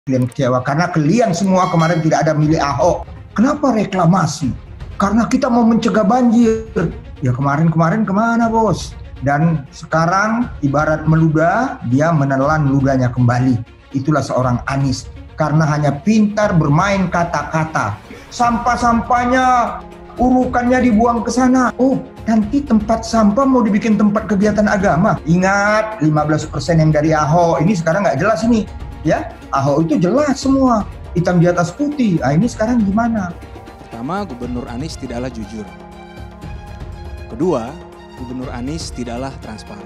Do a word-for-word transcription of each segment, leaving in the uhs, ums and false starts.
Kalian kecewa karena kalian semua kemarin tidak ada milih Ahok. Kenapa reklamasi? Karena kita mau mencegah banjir. Ya kemarin-kemarin kemana bos? Dan sekarang ibarat meludah, dia menelan ludahnya kembali. Itulah seorang Anies. Karena hanya pintar bermain kata-kata. Sampah-sampahnya, urukannya dibuang ke sana. Oh, nanti tempat sampah mau dibikin tempat kegiatan agama. Ingat, lima belas persen yang dari Ahok. Ini sekarang nggak jelas ini. Ya, Ahok itu jelas semua. Hitam di atas putih. Ah, ini sekarang gimana? Pertama, Gubernur Anies tidaklah jujur. Kedua, Gubernur Anies tidaklah transparan.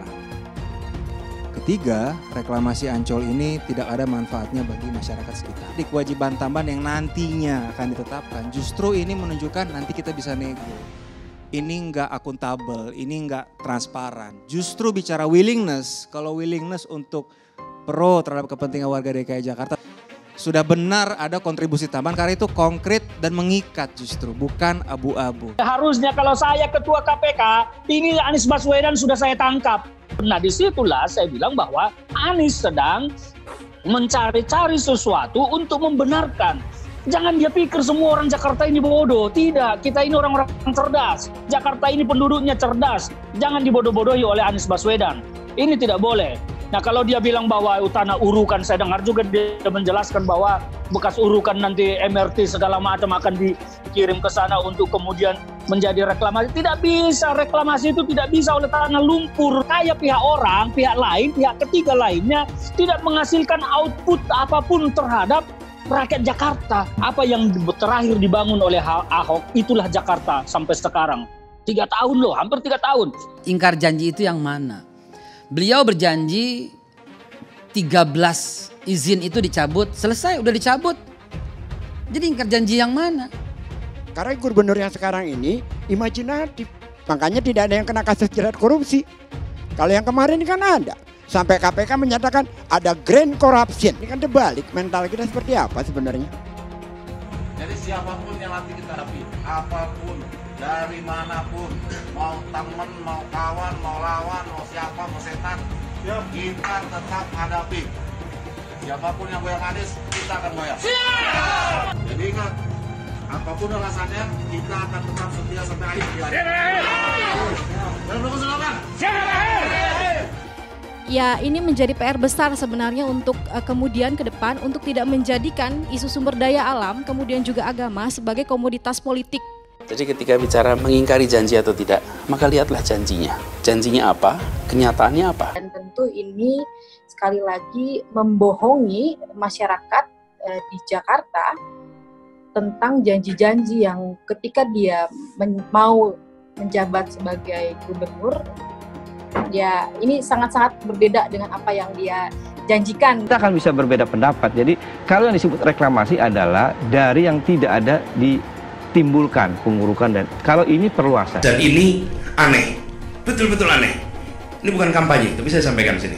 Ketiga, reklamasi Ancol ini tidak ada manfaatnya bagi masyarakat sekitar. Di kewajiban tambahan yang nantinya akan ditetapkan, justru ini menunjukkan nanti kita bisa nego. Ini enggak akuntabel, ini enggak transparan. Justru bicara willingness, kalau willingness untuk pro terhadap kepentingan warga D K I Jakarta, sudah benar ada kontribusi tambahan karena itu konkret dan mengikat justru, bukan abu-abu. Harusnya kalau saya ketua K P K, ini Anies Baswedan sudah saya tangkap. Nah disitulah saya bilang bahwa Anies sedang mencari-cari sesuatu untuk membenarkan. Jangan dia pikir semua orang Jakarta ini bodoh. Tidak, kita ini orang-orang cerdas. Jakarta ini penduduknya cerdas. Jangan dibodoh-bodohi oleh Anies Baswedan. Ini tidak boleh. Nah kalau dia bilang bahwa tanah urukan, saya dengar juga dia menjelaskan bahwa bekas urukan nanti M R T segala macam akan dikirim ke sana untuk kemudian menjadi reklamasi. Tidak bisa, reklamasi itu tidak bisa oleh tanah lumpur. Kayak pihak orang, pihak lain, pihak ketiga lainnya tidak menghasilkan output apapun terhadap rakyat Jakarta. Apa yang terakhir dibangun oleh Ahok, itulah Jakarta sampai sekarang. Tiga tahun loh, hampir tiga tahun. Ingkar janji itu yang mana? Beliau berjanji tiga belas izin itu dicabut, selesai udah dicabut. Jadi ingkar janji yang mana? Karena gubernur yang sekarang ini imajinatif. Makanya tidak ada yang kena kasus jerat korupsi. Kalau yang kemarin kan ada. Sampai K P K menyatakan ada grand corruption. Ini kan terbalik, mental kita seperti apa sebenarnya? Jadi siapapun yang nanti kita hadapi, apapun, dari manapun, mau teman, mau kawan, mau lawan, mau siapa, mau setan, kita tetap hadapi. Siapapun yang goyang Anies, kita akan goyang. Jadi ingat, apapun alasannya, kita akan tetap setia sampai akhir. Dan mendukung slogan. Ya, ini menjadi P R besar sebenarnya untuk uh, kemudian ke depan untuk tidak menjadikan isu sumber daya alam kemudian juga agama sebagai komoditas politik. Jadi ketika bicara mengingkari janji atau tidak, maka lihatlah janjinya. Janjinya apa? Kenyataannya apa? Dan tentu ini sekali lagi membohongi masyarakat uh, di Jakarta tentang janji-janji yang ketika dia men- mau menjabat sebagai gubernur, ya ini sangat-sangat berbeda dengan apa yang dia janjikan. Kita akan bisa berbeda pendapat. Jadi kalau yang disebut reklamasi adalah dari yang tidak ada ditimbulkan pengurukan, dan kalau ini perluasan. Dan ini aneh, betul-betul aneh. Ini bukan kampanye, tapi saya sampaikan sini.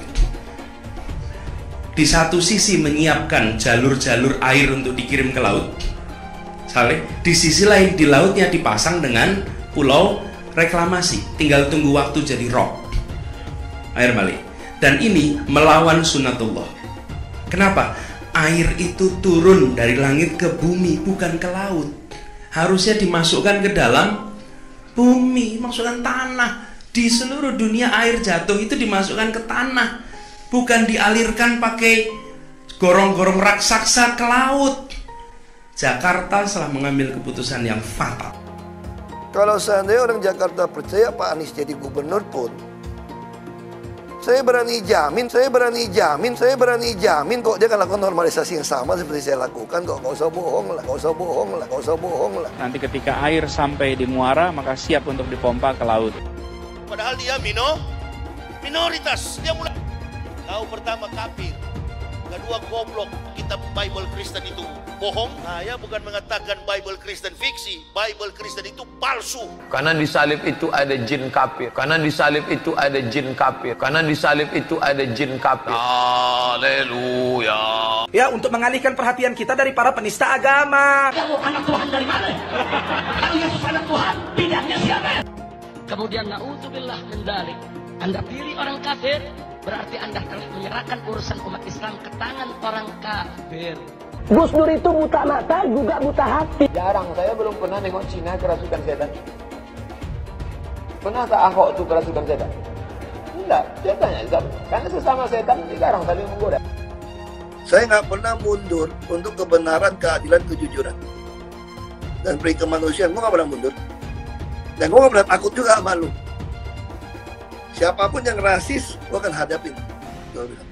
Di satu sisi menyiapkan jalur-jalur air untuk dikirim ke laut, Saleh. Di sisi lain di lautnya dipasang dengan pulau reklamasi, tinggal tunggu waktu jadi rock. Air balik. Dan ini melawan sunnatullah. Kenapa? Air itu turun dari langit ke bumi, bukan ke laut. Harusnya dimasukkan ke dalam bumi, masukkan tanah. Di seluruh dunia air jatuh itu dimasukkan ke tanah, bukan dialirkan pakai gorong-gorong raksasa ke laut. Jakarta telah mengambil keputusan yang fatal. Kalau seandainya orang Jakarta percaya Pak Anies jadi gubernur pun, saya berani jamin, saya berani jamin, saya berani jamin kok dia akan lakukan normalisasi yang sama seperti saya lakukan kok. Gak usah bohong lah, gak usah bohong lah, gak usah bohong lah. Nanti ketika air sampai di muara, maka siap untuk dipompa ke laut. Padahal dia mino, minoritas, dia mulai. Kau pertama kafir, kedua goblok, kitab Bible Kristen itu bohong. Saya bukan mengatakan Bible Kristen fiksi, Bible Kristen itu palsu. Karena di salib itu ada jin kafir. Karena di salib itu ada jin kafir. Karena di salib itu ada jin kafir. Haleluya. Ya, untuk mengalihkan perhatian kita dari para penista agama. Kamu anak Tuhan dari mana? Kalau Yesus anak Tuhan, bidangnya siapa? Kemudian na'udzubillah min dzalik. Anda pilih orang kafir, berarti Anda telah menyerahkan urusan umat Islam ke tangan orang kafir. Gus Dur itu buta mata juga buta hati. Jarang, saya belum pernah nengok Cina kerasukan setan. Pernah tak Ahok itu kerasukan setan? Enggak, saya tanya, karena sesama setan sekarang saling menggoda. Saya nggak pernah mundur untuk kebenaran, keadilan, kejujuran, dan peri kemanusiaan. Gue nggak pernah mundur, dan gue nggak pernah takut juga sama lu. Siapapun yang rasis, gue akan hadapin. Gue bilang.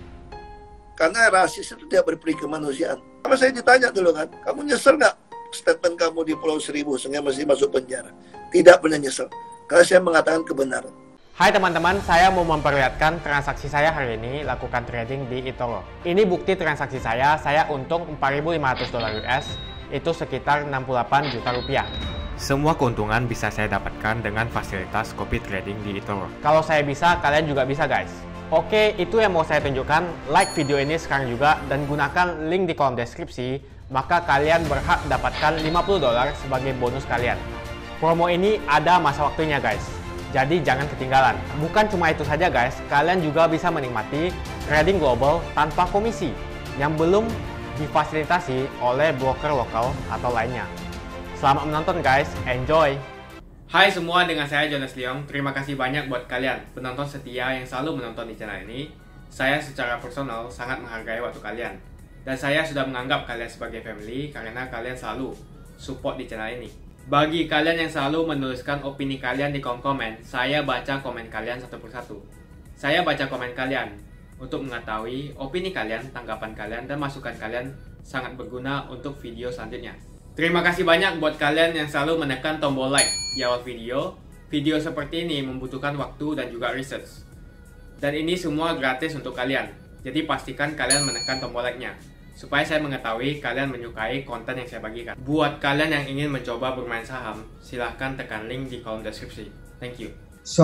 Karena rasis itu tidak berperi kemanusiaan. Sama saya ditanya dulu kan, kamu nyesel nggak statement kamu di Pulau Seribu sehingga mesti masuk penjara? Tidak pernah nyesel, karena saya mengatakan kebenaran. Hai teman-teman, saya mau memperlihatkan transaksi saya hari ini lakukan trading di eToro. Ini bukti transaksi saya, saya untung empat ribu lima ratus dolar U S, itu sekitar enam puluh delapan juta rupiah. Semua keuntungan bisa saya dapatkan dengan fasilitas copy trading di eToro. Kalau saya bisa, kalian juga bisa guys. Oke, itu yang mau saya tunjukkan. Like video ini sekarang juga dan gunakan link di kolom deskripsi, maka kalian berhak dapatkan lima puluh dolar sebagai bonus kalian. Promo ini ada masa waktunya guys, jadi jangan ketinggalan. Bukan cuma itu saja guys, kalian juga bisa menikmati trading global tanpa komisi yang belum difasilitasi oleh broker lokal atau lainnya. Selamat menonton guys, enjoy! Hai semua, dengan saya Jonas Leong. Terima kasih banyak buat kalian penonton setia yang selalu menonton di channel ini. Saya secara personal sangat menghargai waktu kalian, dan saya sudah menganggap kalian sebagai family karena kalian selalu support di channel ini. Bagi kalian yang selalu menuliskan opini kalian di kolom komen, saya baca komen kalian satu persatu. Saya baca komen kalian untuk mengetahui opini kalian, tanggapan kalian, dan masukan kalian sangat berguna untuk video selanjutnya. Terima kasih banyak buat kalian yang selalu menekan tombol like di awal video. Video seperti ini membutuhkan waktu dan juga research. Dan ini semua gratis untuk kalian. Jadi pastikan kalian menekan tombol like-nya, supaya saya mengetahui kalian menyukai konten yang saya bagikan. Buat kalian yang ingin mencoba bermain saham, silahkan tekan link di kolom deskripsi. Thank you.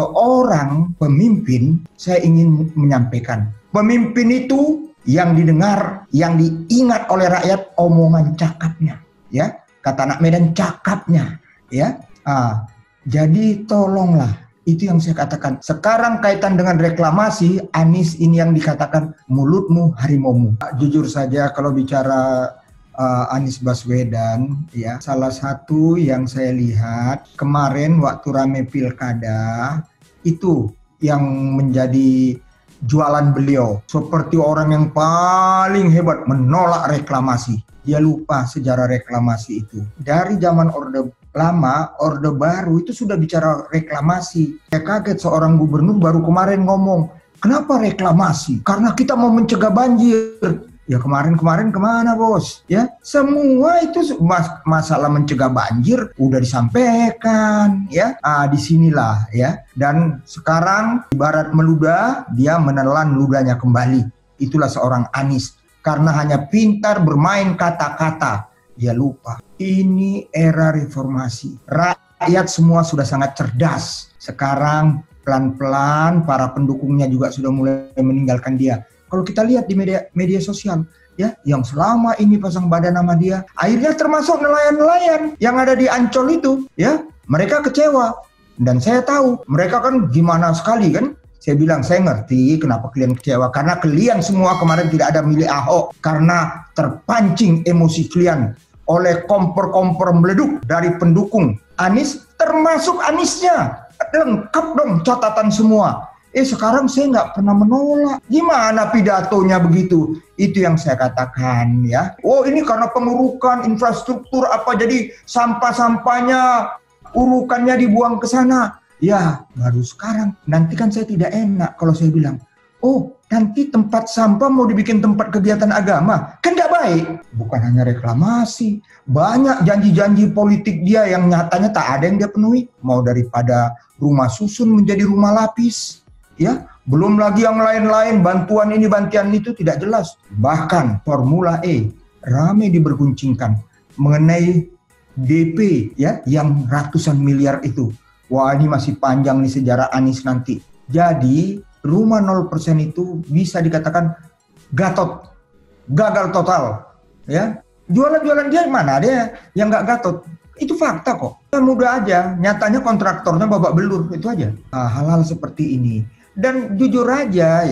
Seorang pemimpin, saya ingin menyampaikan. Pemimpin itu yang didengar, yang diingat oleh rakyat, omongan cakapnya. Ya, kata anak Medan, cakapnya, ya. Ah, jadi tolonglah, itu yang saya katakan. Sekarang kaitan dengan reklamasi, Anies ini yang dikatakan mulutmu harimaumu. Jujur saja kalau bicara uh, Anies Baswedan, ya, salah satu yang saya lihat kemarin waktu rame pilkada itu yang menjadi jualan beliau, seperti orang yang paling hebat menolak reklamasi. Dia lupa sejarah reklamasi itu. Dari zaman Orde Lama, Orde Baru itu sudah bicara reklamasi. Saya kaget seorang gubernur baru kemarin ngomong, kenapa reklamasi? Karena kita mau mencegah banjir. Ya kemarin-kemarin kemana bos? Ya semua itu mas masalah mencegah banjir udah disampaikan, ya. Ah disinilah ya. Dan sekarang ibarat meludah, dia menelan ludahnya kembali. Itulah seorang Anies. Karena hanya pintar bermain kata-kata, dia lupa. Ini era reformasi. Rakyat semua sudah sangat cerdas. Sekarang pelan-pelan para pendukungnya juga sudah mulai meninggalkan dia. Kalau kita lihat di media media sosial, ya, yang selama ini pasang badan sama dia, akhirnya termasuk nelayan-nelayan yang ada di Ancol itu, ya, mereka kecewa. Dan saya tahu mereka kan gimana sekali kan. Saya bilang, saya ngerti kenapa kalian kecewa. Karena kalian semua kemarin tidak ada milih Ahok. Karena terpancing emosi kalian oleh kompor-kompor meleduk dari pendukung Anies. Termasuk Aniesnya. Lengkap dong catatan semua. Eh sekarang saya nggak pernah menolak. Gimana pidatonya begitu? Itu yang saya katakan ya. Oh ini karena pengurukan infrastruktur apa. Jadi sampah-sampahnya, urukannya dibuang ke sana. Ya, baru sekarang. Nanti kan saya tidak enak kalau saya bilang, oh nanti tempat sampah mau dibikin tempat kegiatan agama. Kan tidak baik. Bukan hanya reklamasi. Banyak janji-janji politik dia yang nyatanya tak ada yang dia penuhi. Mau daripada rumah susun menjadi rumah lapis. Ya, belum lagi yang lain-lain, bantuan ini, bantuan itu tidak jelas. Bahkan Formula E ramai diberguncingkan mengenai D P ya, yang ratusan miliar itu. Wah ini masih panjang nih sejarah Anies nanti. Jadi rumah nol persen itu bisa dikatakan gatot, gagal total. Ya, jualan-jualan dia mana ada yang nggak gatot? Itu fakta kok. Ya, mudah aja, nyatanya kontraktornya babak belur itu aja. Nah, hal-hal seperti ini. Dan jujur aja ya,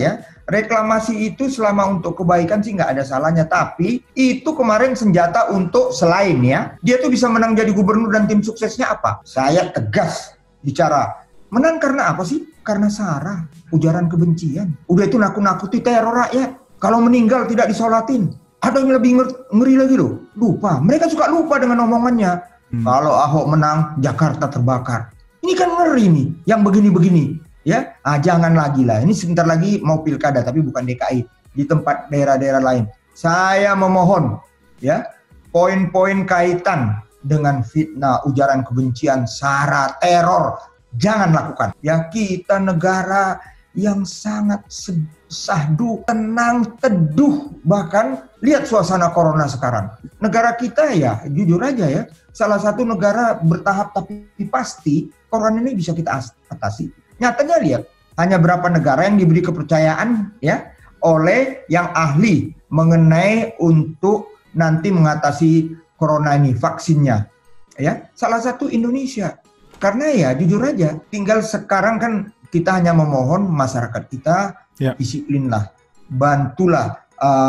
Reklamasi itu selama untuk kebaikan sih nggak ada salahnya, tapi itu kemarin senjata untuk selain ya, dia tuh bisa menang jadi gubernur dan tim suksesnya apa? Saya tegas bicara, menang karena apa sih? Karena sara, ujaran kebencian. Udah itu nakut-nakuti teror rakyat. Kalau meninggal tidak disolatin. Ada yang lebih ngeri lagi loh, lupa. Mereka suka lupa dengan omongannya. Hmm. Kalau Ahok menang, Jakarta terbakar. Ini kan ngeri nih, yang begini-begini. Ya, ah, jangan lagi lah. Ini sebentar lagi mau pilkada, tapi bukan D K I, di tempat daerah-daerah lain. Saya memohon, ya, poin-poin kaitan dengan fitnah, ujaran kebencian, sara, teror, jangan lakukan. Ya, kita negara yang sangat sahdu, tenang, teduh. Bahkan lihat suasana corona sekarang. Negara kita ya, jujur aja ya, salah satu negara bertahap tapi pasti corona ini bisa kita atasi. Nyatanya lihat, hanya berapa negara yang diberi kepercayaan ya oleh yang ahli mengenai untuk nanti mengatasi corona ini, vaksinnya. Ya, salah satu Indonesia. Karena ya jujur aja, tinggal sekarang kan kita hanya memohon masyarakat kita ya. Disiplinlah, bantulah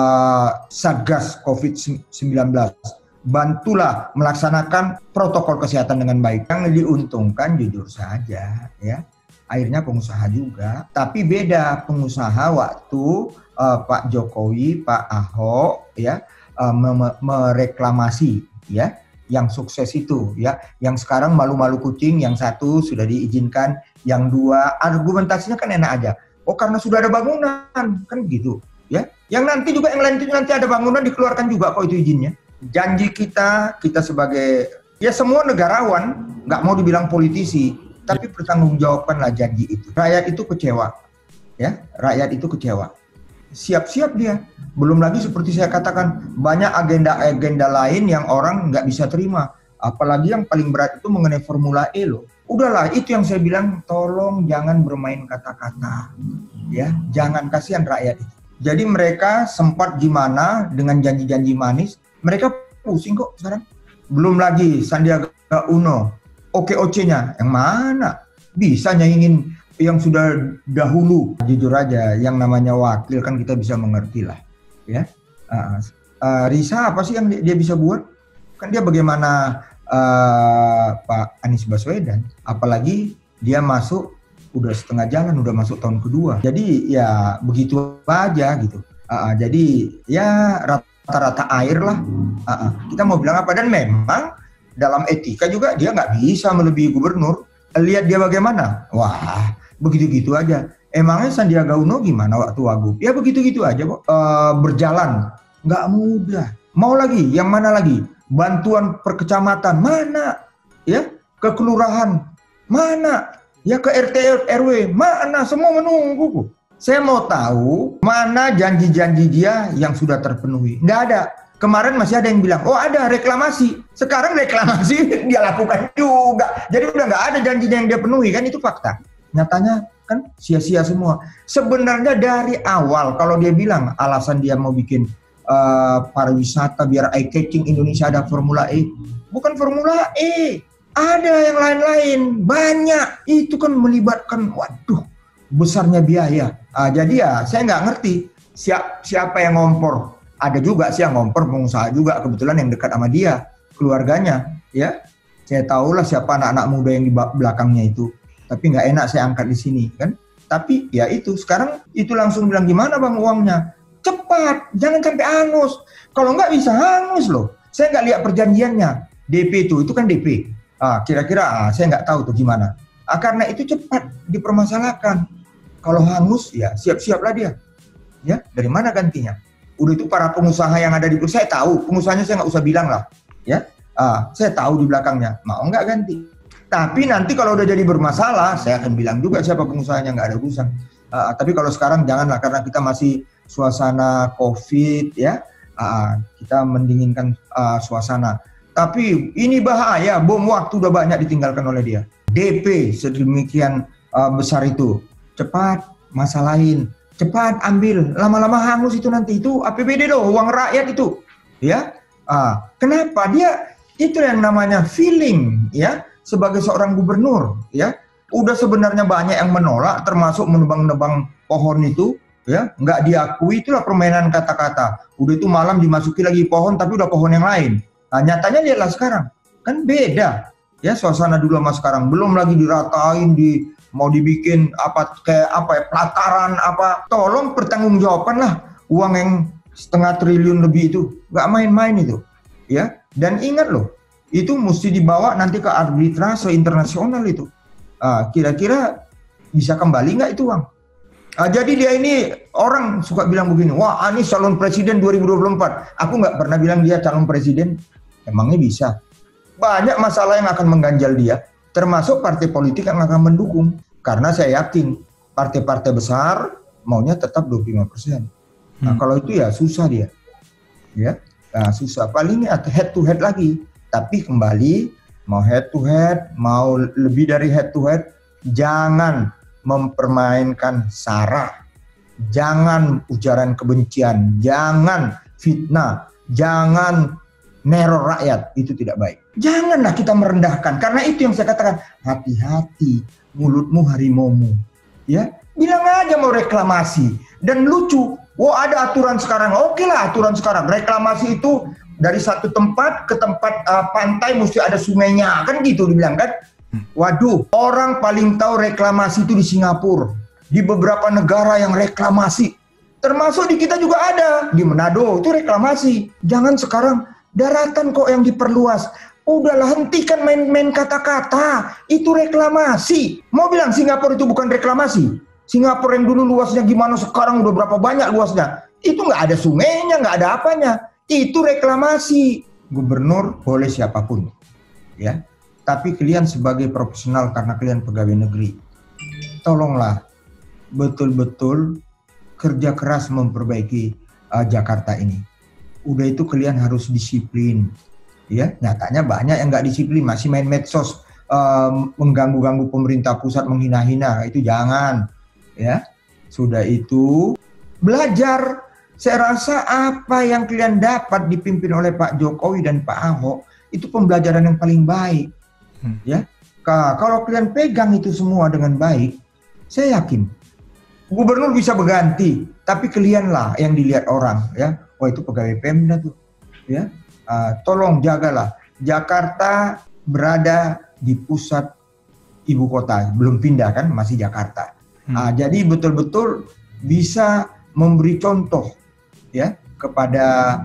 uh, Satgas covid sembilan belas, bantulah melaksanakan protokol kesehatan dengan baik. Yang diuntungkan jujur saja ya, akhirnya pengusaha juga, tapi beda pengusaha waktu uh, Pak Jokowi, Pak Ahok ya uh, mereklamasi ya, yang sukses itu ya, yang sekarang malu-malu kucing, yang satu sudah diizinkan, yang dua argumentasinya kan enak aja. Oh karena sudah ada bangunan kan gitu ya. Yang nanti juga yang lain itu nanti ada bangunan dikeluarkan juga kok itu izinnya. Janji kita, kita sebagai ya semua negarawan, nggak mau dibilang politisi, tapi pertanggungjawabkanlah janji itu. Rakyat itu kecewa, ya. Rakyat itu kecewa. Siap-siap dia. Belum lagi seperti saya katakan, banyak agenda-agenda lain yang orang nggak bisa terima. Apalagi yang paling berat itu mengenai Formula E loh. Udahlah, itu yang saya bilang, tolong jangan bermain kata-kata, ya. Jangan, kasihan rakyat itu. Jadi mereka sempat gimana dengan janji-janji manis, mereka pusing kok sekarang. Belum lagi Sandiaga Uno. Oke O C-nya yang mana? Bisa nyaingin yang sudah dahulu. Jujur aja, yang namanya wakil kan kita bisa mengerti lah, ya. Uh, uh, Risa apa sih yang dia, dia bisa buat? Kan dia bagaimana uh, Pak Anies Baswedan, apalagi dia masuk udah setengah jalan, udah masuk tahun kedua. Jadi ya begitu aja gitu. Uh, jadi ya rata-rata air lah. Uh, uh. Kita mau bilang apa? Dan memang dalam etika juga dia nggak bisa melebihi gubernur. Lihat dia bagaimana. Wah, begitu-gitu aja. Emangnya Sandiaga Uno gimana waktu Wagub? Ya begitu-gitu aja kok. E, berjalan. Nggak mudah. Mau lagi? Yang mana lagi? Bantuan per kecamatan. Mana? Ya, ke kelurahan. Mana? Ya ke R T R W. Mana? Semua menunggu. Saya mau tahu mana janji-janji dia yang sudah terpenuhi. Nggak ada. Kemarin masih ada yang bilang, oh ada reklamasi. Sekarang reklamasi dia lakukan juga. Jadi udah nggak ada janjinya yang dia penuhi, kan itu fakta. Nyatanya kan sia-sia semua. Sebenarnya dari awal kalau dia bilang alasan dia mau bikin uh, pariwisata biar eye-catching Indonesia ada Formula E. Bukan Formula E. Ada yang lain-lain. Banyak. Itu kan melibatkan, waduh, besarnya biaya. Uh, jadi ya saya nggak ngerti siap, siapa yang ngompor. Ada juga sih yang ngompor, pengusaha juga kebetulan yang dekat sama dia, keluarganya, ya. Saya tahulah siapa anak-anak muda yang di belakangnya itu. Tapi nggak enak saya angkat di sini, kan. Tapi ya itu, sekarang itu langsung bilang gimana bang uangnya? Cepat, jangan sampai hangus. Kalau nggak bisa hangus loh. Saya nggak lihat perjanjiannya. D P itu, itu kan D P. Ah, kira-kira ah, saya nggak tahu tuh gimana. Ah, karena itu cepat dipermasalahkan. Kalau hangus, ya siap-siaplah dia. Ya, dari mana gantinya? Udah itu para pengusaha yang ada di saya tahu, pengusahanya saya nggak usah bilang lah, ya. Ah, saya tahu di belakangnya, mau nggak ganti. Tapi nanti kalau udah jadi bermasalah, saya akan bilang juga siapa pengusahanya, nggak ada urusan. Ah, tapi kalau sekarang janganlah, karena kita masih suasana COVID, ya. Ah, kita mendinginkan ah, suasana. Tapi ini bahaya, bom waktu udah banyak ditinggalkan oleh dia. D P sedemikian ah, besar itu, cepat masalahin. Cepat ambil, lama-lama hangus itu nanti, itu A P B D loh, uang rakyat itu, ya. Ah, kenapa dia itu yang namanya feeling, ya, sebagai seorang gubernur, ya. Udah sebenarnya banyak yang menolak, termasuk menebang-nebang pohon itu, ya nggak diakui, itulah permainan kata-kata. Udah itu malam dimasuki lagi pohon, tapi udah pohon yang lain. Nah, nyatanya lihatlah sekarang, kan beda ya suasana dulu sama sekarang. Belum lagi diratain, di mau dibikin apa kayak apa ya, pelataran apa. Tolong pertanggungjawaban lah uang yang setengah triliun lebih itu, nggak main-main itu, ya. Dan ingat loh, itu mesti dibawa nanti ke arbitrase internasional itu. Ah, kira-kira bisa kembali nggak itu uang? Ah, jadi dia ini orang suka bilang begini, wah Anies calon presiden dua ribu dua puluh empat. Aku nggak pernah bilang dia calon presiden. Emangnya bisa? Banyak masalah yang akan mengganjal dia, termasuk partai politik yang akan mendukung. Karena saya yakin partai-partai besar maunya tetap dua puluh lima persen. Nah, kalau itu ya susah dia. Ya, nah, susah. Paling ini head to head lagi. Tapi kembali, mau head to head, mau lebih dari head to head, jangan mempermainkan sara. Jangan ujaran kebencian, jangan fitnah, jangan neror rakyat, itu tidak baik. Janganlah kita merendahkan, karena itu yang saya katakan, hati-hati mulutmu harimaumu. Ya, bilang aja mau reklamasi. Dan lucu, wah ada aturan sekarang, oke lah aturan sekarang. Reklamasi itu dari satu tempat ke tempat uh, pantai mesti ada sungainya, kan gitu dibilang kan. Waduh, orang paling tahu reklamasi itu di Singapura, di beberapa negara yang reklamasi, termasuk di kita juga ada, di Manado itu reklamasi. Jangan sekarang daratan kok yang diperluas. Udahlah, hentikan main-main kata-kata. Itu reklamasi. Mau bilang Singapura itu bukan reklamasi? Singapura yang dulu luasnya gimana, sekarang udah berapa banyak luasnya? Itu nggak ada sungainya, nggak ada apanya. Itu reklamasi. Gubernur boleh siapapun, ya. Tapi kalian sebagai profesional, karena kalian pegawai negeri, tolonglah betul-betul kerja keras memperbaiki uh, Jakarta ini. Udah itu kalian harus disiplin, ya. Nyatanya banyak yang nggak disiplin, masih main medsos, um, mengganggu-ganggu pemerintah pusat, menghina-hina, itu jangan, ya. Sudah itu belajar. Saya rasa apa yang kalian dapat dipimpin oleh Pak Jokowi dan Pak Ahok itu pembelajaran yang paling baik, hmm. ya. Kalau kalian pegang itu semua dengan baik, saya yakin gubernur bisa berganti, tapi kalianlah yang dilihat orang, ya. Wah itu pegawai Pemda tuh, ya. Uh, tolong jagalah. Jakarta berada di pusat ibu kota, belum pindah kan, masih Jakarta. Hmm. Uh, jadi betul-betul bisa memberi contoh, ya, kepada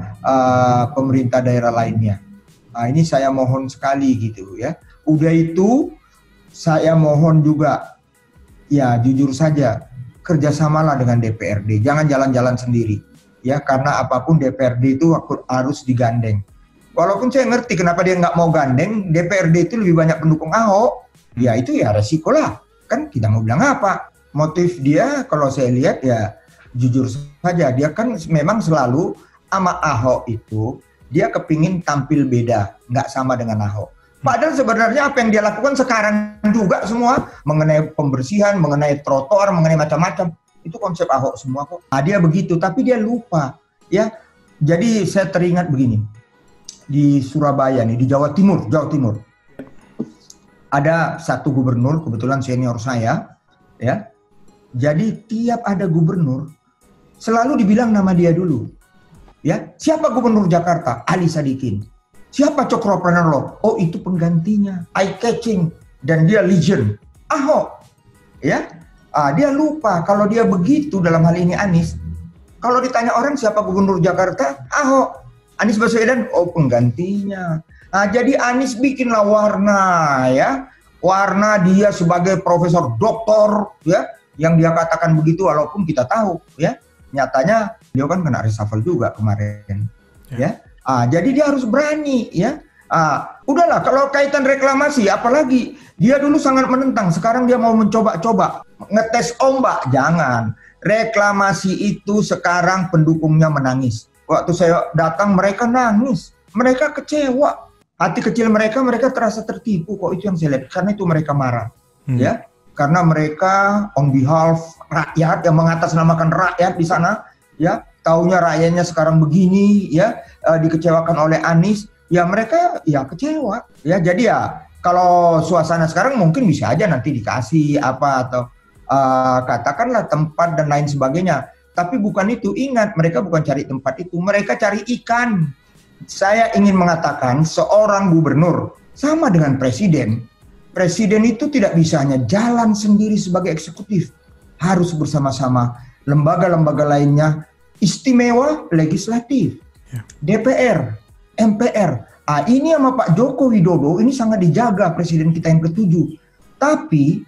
uh, pemerintah daerah lainnya. Uh, ini saya mohon sekali gitu, ya. Udah itu saya mohon juga, ya jujur saja, kerjasamalah dengan D P R D, jangan jalan-jalan sendiri. Ya, karena apapun D P R D itu harus digandeng. Walaupun saya ngerti kenapa dia nggak mau gandeng, D P R D itu lebih banyak pendukung Ahok, ya itu ya resiko lah. Kan kita mau bilang apa? Motif dia kalau saya lihat ya jujur saja, dia kan memang selalu sama Ahok itu, dia kepingin tampil beda, nggak sama dengan Ahok. Padahal sebenarnya apa yang dia lakukan sekarang juga semua, mengenai pembersihan, mengenai trotoar, mengenai macam-macam, itu konsep Ahok semua kok. Nah, dia begitu, tapi dia lupa, ya. Jadi saya teringat begini, di Surabaya nih, di Jawa Timur, Jawa Timur, ada satu gubernur, kebetulan senior saya, ya. Jadi tiap ada gubernur, selalu dibilang nama dia dulu, ya. Siapa gubernur Jakarta? Ali Sadikin. Siapa Cokropreneur? Oh itu penggantinya, eye catching, dan dia legend, Ahok, ya. Ah, dia lupa kalau dia begitu dalam hal ini Anies. Kalau ditanya orang siapa gubernur Jakarta, Ahok. Anies Baswedan, oh penggantinya. Nah, jadi Anies bikinlah warna, ya, warna dia sebagai profesor doktor, ya, yang dia katakan begitu walaupun kita tahu, ya, nyatanya dia kan kena reshuffle juga kemarin, ya. ya. Ah, jadi dia harus berani, ya. Ah, udahlah kalau kaitan reklamasi, apalagi dia dulu sangat menentang, sekarang dia mau mencoba-coba ngetes ombak, jangan. Reklamasi itu sekarang pendukungnya menangis. Waktu saya datang mereka nangis, mereka kecewa, hati kecil mereka, mereka terasa tertipu kok, itu yang saya lihat, karena itu mereka marah, hmm. ya, karena mereka on behalf rakyat yang mengatasnamakan rakyat di sana, ya, taunya rakyatnya sekarang begini, ya, uh, dikecewakan oleh Anies, ya mereka ya kecewa, ya, jadi ya kalau suasana sekarang mungkin bisa aja nanti dikasih apa atau uh, katakanlah tempat dan lain sebagainya. Tapi bukan itu, ingat mereka bukan cari tempat itu, mereka cari ikan. Saya ingin mengatakan seorang gubernur sama dengan presiden. Presiden itu tidak bisa hanya jalan sendiri sebagai eksekutif. Harus bersama-sama lembaga-lembaga lainnya, istimewa legislatif, D P R, M P R. Ah, ini sama Pak Joko Widodo ini sangat dijaga presiden kita yang ketujuh. Tapi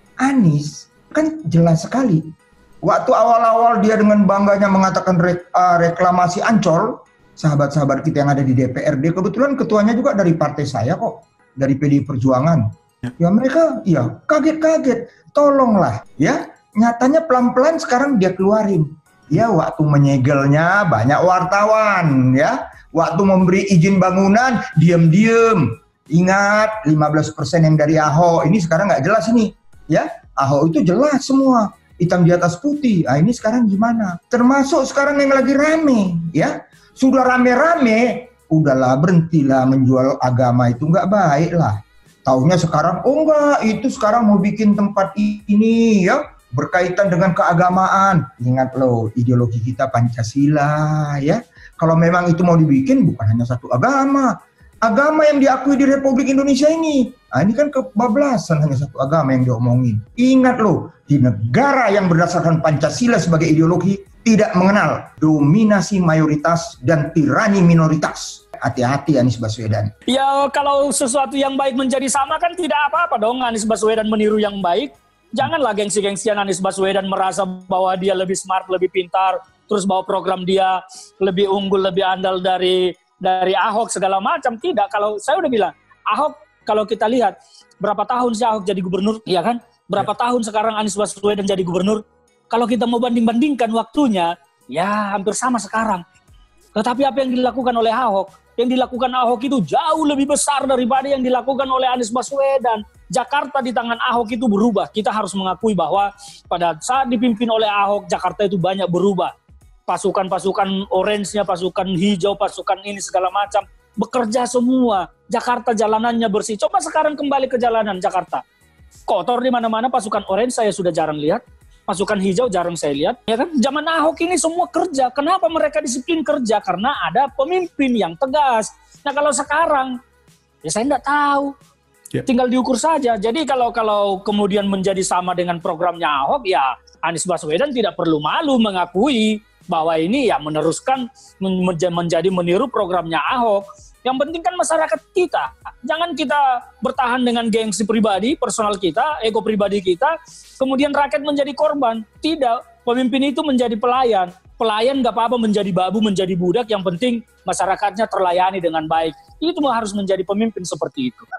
Anies kan jelas sekali. Waktu awal-awal dia dengan bangganya mengatakan re, uh, reklamasi Ancol, sahabat-sahabat kita yang ada di D P R D, kebetulan ketuanya juga dari partai saya kok, dari P D I Perjuangan. Ya mereka ya kaget-kaget, tolonglah ya. Nyatanya pelan-pelan sekarang dia keluarin. Ya waktu menyegelnya banyak wartawan ya. Waktu memberi izin bangunan diam-diam. Ingat lima belas persen yang dari Ahok, ini sekarang nggak jelas ini. Ya, Ahok itu jelas semua. Hitam di atas putih. Ah ini sekarang gimana? Termasuk sekarang yang lagi rame ya. Sudah rame-rame, udahlah berhentilah menjual agama itu, nggak baik lah. Taunya sekarang, oh enggak, itu sekarang mau bikin tempat ini ya, berkaitan dengan keagamaan. Ingat loh, ideologi kita Pancasila ya. Kalau memang itu mau dibikin, bukan hanya satu agama. Agama yang diakui di Republik Indonesia ini. Nah, ini kan kebablasan, hanya satu agama yang diomongin. Ingat loh, di negara yang berdasarkan Pancasila sebagai ideologi, tidak mengenal dominasi mayoritas dan tirani minoritas. Hati-hati Anies Baswedan. Ya kalau sesuatu yang baik menjadi sama kan tidak apa-apa dong Anies Baswedan meniru yang baik. Janganlah gengsi-gengsian Anies Baswedan merasa bahwa dia lebih smart, lebih pintar, terus bahwa program dia lebih unggul, lebih andal dari dari Ahok segala macam. Tidak, kalau saya udah bilang, Ahok kalau kita lihat berapa tahun sih Ahok jadi gubernur, ya kan? Berapa ya. tahun sekarang Anies Baswedan jadi gubernur? Kalau kita mau banding-bandingkan waktunya, ya hampir sama sekarang. Tetapi apa yang dilakukan oleh Ahok? Yang dilakukan Ahok itu jauh lebih besar daripada yang dilakukan oleh Anies Baswedan. Jakarta di tangan Ahok itu berubah. Kita harus mengakui bahwa pada saat dipimpin oleh Ahok, Jakarta itu banyak berubah. Pasukan-pasukan orange-nya, pasukan hijau, pasukan ini segala macam. Bekerja semua. Jakarta jalanannya bersih. Coba sekarang kembali ke jalanan Jakarta. Kotor di mana-mana, pasukan orange saya sudah jarang lihat. Pasukan hijau jarang saya lihat, ya kan? Zaman Ahok ini semua kerja. Kenapa mereka disiplin kerja? Karena ada pemimpin yang tegas. Nah kalau sekarang, ya saya nggak tahu. Yeah. Tinggal diukur saja. Jadi kalau kalau kemudian menjadi sama dengan programnya Ahok, ya Anies Baswedan tidak perlu malu mengakui bahwa ini ya meneruskan menjadi meniru programnya Ahok. Yang penting kan masyarakat kita. Jangan kita bertahan dengan gengsi pribadi, personal kita, ego pribadi kita, kemudian rakyat menjadi korban. Tidak, pemimpin itu menjadi pelayan. Pelayan nggak apa-apa menjadi babu, menjadi budak, yang penting masyarakatnya terlayani dengan baik. Itu harus menjadi pemimpin seperti itu.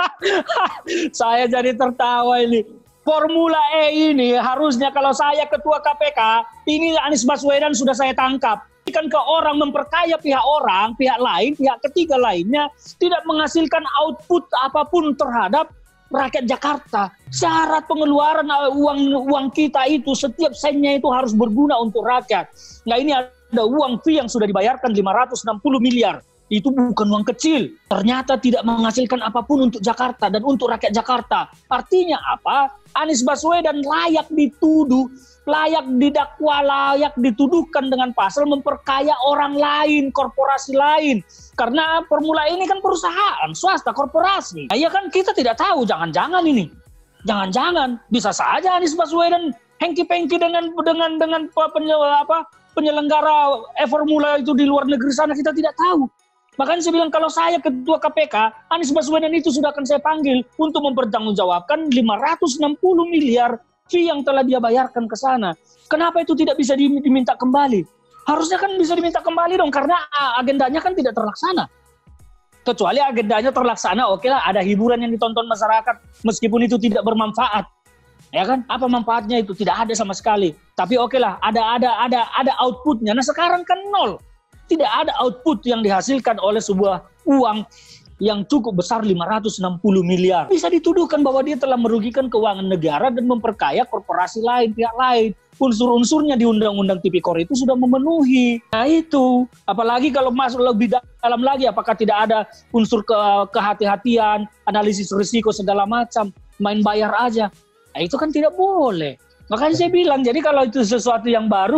Saya jadi tertawa ini. Formula E ini harusnya kalau saya ketua K P K, ini Anies Baswedan sudah saya tangkap. Kan ke orang memperkaya pihak orang, pihak lain, pihak ketiga lainnya tidak menghasilkan output apapun terhadap rakyat Jakarta. Syarat pengeluaran uang uang kita itu setiap sennya itu harus berguna untuk rakyat. Nah ini ada uang fee yang sudah dibayarkan lima ratus enam puluh miliar. Itu bukan uang kecil. Ternyata tidak menghasilkan apapun untuk Jakarta dan untuk rakyat Jakarta. Artinya apa? Anies Baswedan layak dituduh, layak didakwa, layak dituduhkan dengan pasal memperkaya orang lain, korporasi lain. Karena Formula ini kan perusahaan, swasta, korporasi. Nah, ya kan kita tidak tahu, jangan-jangan ini. Jangan-jangan, bisa saja Anies Baswedan hengki-pengki dengan dengan dengan apa, penyelenggara e-Formula itu di luar negeri sana, kita tidak tahu. Makanya saya bilang kalau saya ketua K P K, Anies Baswedan itu sudah akan saya panggil untuk mempertanggungjawabkan lima ratus enam puluh miliar fee yang telah dia bayarkan ke sana. Kenapa itu tidak bisa diminta kembali? Harusnya kan bisa diminta kembali dong, karena agendanya kan tidak terlaksana. Kecuali agendanya terlaksana, oke lah, ada hiburan yang ditonton masyarakat, meskipun itu tidak bermanfaat. Ya kan? Apa manfaatnya itu? Tidak ada sama sekali. Tapi oke lah, ada ada ada ada outputnya. Nah sekarang kan nol. Tidak ada output yang dihasilkan oleh sebuah uang yang cukup besar lima ratus enam puluh miliar. Bisa dituduhkan bahwa dia telah merugikan keuangan negara dan memperkaya korporasi lain, pihak lain. Unsur-unsurnya di Undang-Undang Tipikor itu sudah memenuhi. Nah itu, apalagi kalau masuk lebih dalam lagi, apakah tidak ada unsur ke- kehati-hatian, analisis risiko segala macam, main bayar aja. Nah itu kan tidak boleh. Makanya saya bilang, jadi kalau itu sesuatu yang baru,